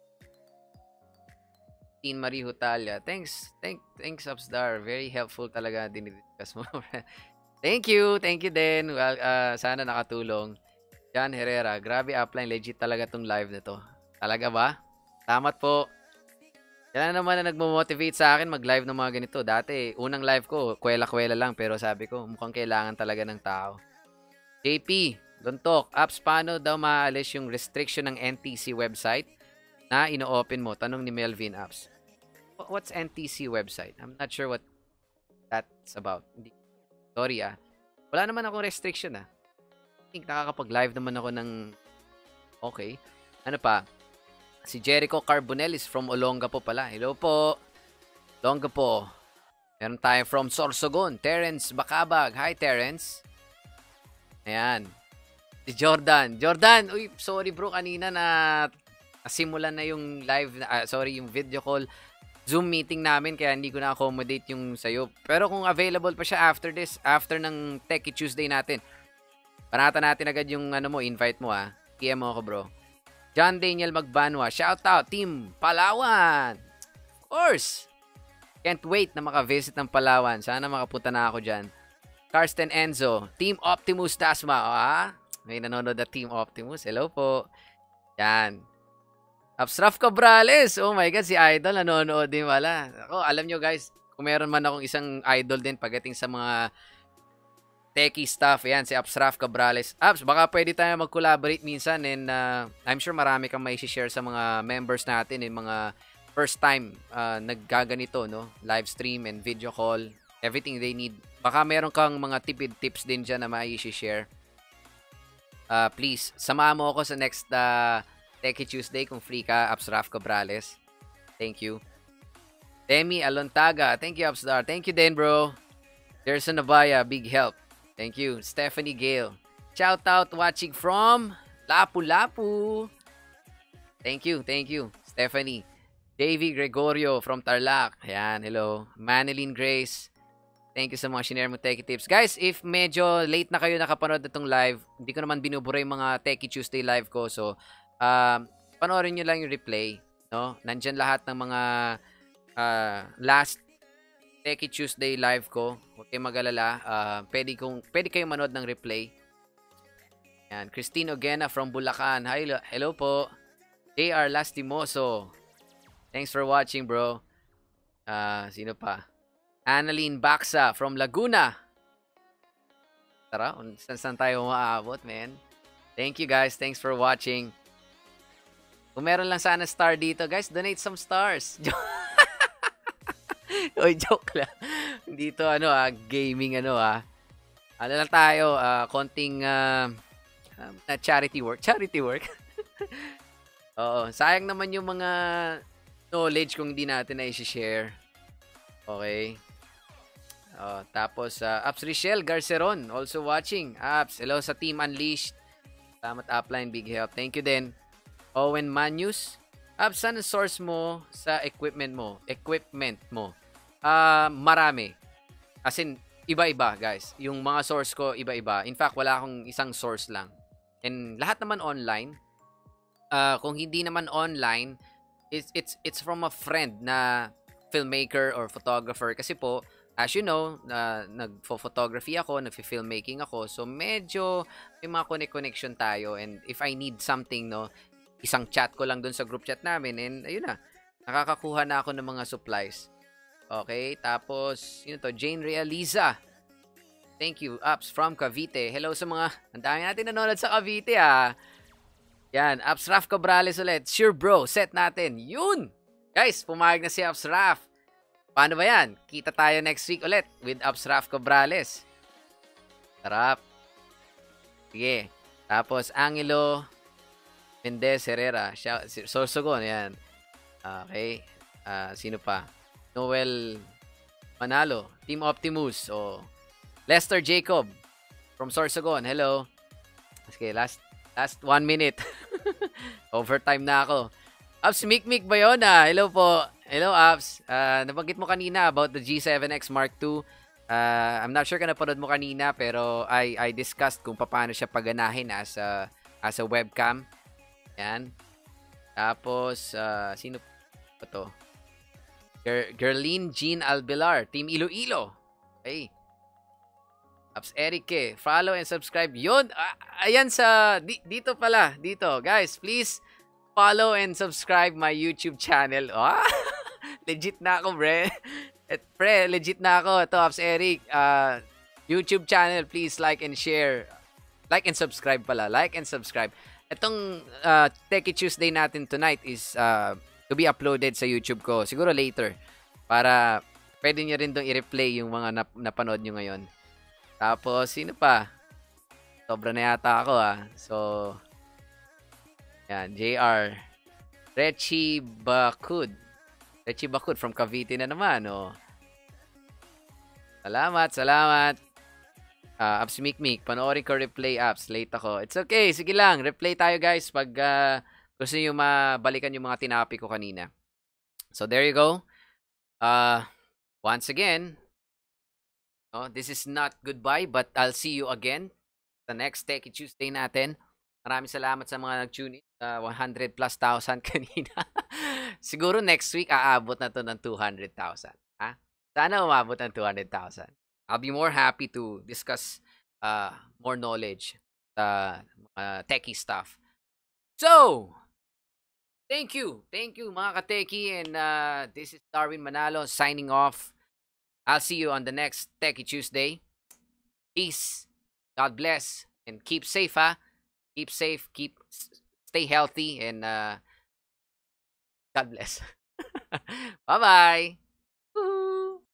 Teen Marie Hutalia. Thanks, Upstar. Very helpful talaga dinidiscuss mo. Thank you din. Well, sana nakatulong. John Herrera. Grabe upline. Legit talaga tong live na to. Talaga ba? Salamat po. Yan naman na nagmo-motivate sa akin mag-live ng mga ganito. Dati, unang live ko, kwela-kwela lang. Pero sabi ko, mukhang kailangan talaga ng tao. JP, Luntok, Apps, paano daw maalis yung restriction ng NTC website na ino-open mo? Tanong ni Melvin Apps. What's NTC website? I'm not sure what that's about. Sorry Wala naman akong restriction I think nakakapag-live naman ako ng okay. Ano pa? Si Jericho Carbonell is from Olongapo pala. Hello po. Olongapo. Meron tayo from Sorsogon. Terence Bakabag. Hi, Terence. Ayan. Si Jordan. Uy, sorry bro. Kanina nasimulan na yung live. Yung video call. Zoom meeting namin. Kaya hindi ko na-accommodate yung sayo. Pero kung available pa siya after this, after ng Techy Tuesday natin, panata natin agad yung invite mo PM mo ako bro. John Daniel Magbanwa. Shout out, Team Palawan. Of course. Can't wait na makavisit ng Palawan. Sana makapunta na ako dyan. Karsten Enzo. Team Optimus Tasma. May nanonood na Team Optimus. Hello po. Yan. Abstraf Cabrales. Oh my God, si Idol nanonood din wala. Alam nyo guys, kung meron man akong isang idol din pagdating sa mga techie stuff. Yan, si Abstraf Cabrales. Abs, baka pwede tayo mag-collaborate minsan and I'm sure marami kang may share sa mga members natin and mga first time naggaganito, no? Live stream and video call. Everything they need. Baka meron kang mga tipid tips din dyan na may share. Please, samahan mo ako sa next Techy Tuesday kung free ka, Abstraf Cabrales. Thank you. Demi Alontaga. Thank you, Abstar. Thank you din, bro. Gerson Navaya, big help. Thank you. Stephanie Gale. Shout out watching from Lapu-Lapu. Thank you. Stephanie. JV Gregorio from Tarlac. Ayan, hello. Manilyn Grace. Thank you sa mga shinare mo Techy tips. Guys, if medyo late na kayo nakapanood na itong live, hindi ko naman binubura yung mga Techy Tuesday live ko. So, Panoorin nyo lang yung replay, no? Nandyan lahat ng mga last Techy Tuesday live ko. Huwag kayong mag-alala. Pwede kayong manood ng replay. Yan. Christine Ogena from Bulacan. Hi, hello po. JR Lastimoso. Thanks for watching, bro. Sino pa? Annalyn Baksa from Laguna. Tara, saan tayo maaabot, man? Thank you, guys. Thanks for watching. Kung meron lang sana star dito, guys, donate some stars. Oy, joke lang. Dito, gaming, Ano lang tayo, konting charity work. Charity work. Oo, sayang naman yung mga knowledge kung hindi natin na i-share. Okay. Tapos, Apps Richelle Garceron, also watching. Apps, hello sa Team Unleashed. Salamat upline, big help. Thank you din. Owen Manus. Apps, saan ang source mo sa equipment mo? Marami. As in, iba-iba, guys. Yung mga source ko, iba-iba. In fact, wala akong isang source lang. And lahat naman online. Kung hindi naman online, it's from a friend na filmmaker or photographer. Kasi po, as you know, nagfo-photography ako, nagfi-filmmaking ako. So, medyo may mga connection tayo. And if I need something, no, isang chat ko lang dun sa group chat namin. And ayun na, nakakakuha na ako ng mga supplies. Okay, tapos, yun to, Jane Realiza. Thank you, Apps from Cavite. Hello sa mga, ang dami natin nanonood sa Cavite, Yan, Apps Raf Cabrales ulit. Sure bro, set natin. Yun! Guys, pumayag na si Apps Raf. Paano ba yan? Kita tayo next week ulit with Apps Raf Cabrales. Sarap. Sige. Tapos, Angelo Mendez Herrera. Sorsogon, yan. Okay. Sino pa? Noel Manalo. Team Optimus. Lester Jacob from Sorsogon. Hello. Okay, last 1 minute. Overtime na ako. Apps, Mikmik ba yun? Hello po. Hello, Apps. Nabanggit mo kanina about the G7X Mark II. I'm not sure kung napanood mo kanina, pero I discussed kung paano siya paganahin as a webcam. Yan. Tapos, sino pa to? Gerline Jean Albilar, Team Iloilo. Okay. Apps Eric, follow and subscribe. Yun, ayan dito pala. Dito, guys, please follow and subscribe my YouTube channel. Legit na ako, legit na ako. Ito, Apps Eric. YouTube channel, please like and share. Like and subscribe pala. Like and subscribe. Itong Techy Tuesday natin tonight is to be uploaded sa YouTube ko. Siguro later. Para pwede nyo rin dong i-replay yung mga napanood nyo ngayon. Tapos, sino pa? Sobra na yata ako, So, yan, JR. Techy Bakud. Techy Bakud from Cavite na naman, Salamat. Apps Mikmik. Panoorin ko replay, Apps. Late ako. It's okay. Sige lang. Replay tayo, guys, pag gusto nyo mabalikan yung mga tinapi ko kanina. So, there you go. Once again, this is not goodbye, but I'll see you again sa next Techy Tuesday natin. Maraming salamat sa mga nag-tune in. 100 plus thousand kanina. Siguro next week, aabot na to ng 200,000. Sana umabot ng 200,000. I'll be more happy to discuss more knowledge sa techie stuff. So, thank you mga ka-techie, and this is Darwin Manalo signing off. I'll see you on the next Techy Tuesday. Peace. God bless. And keep safe, Keep safe. Stay healthy. And God bless. Bye-bye.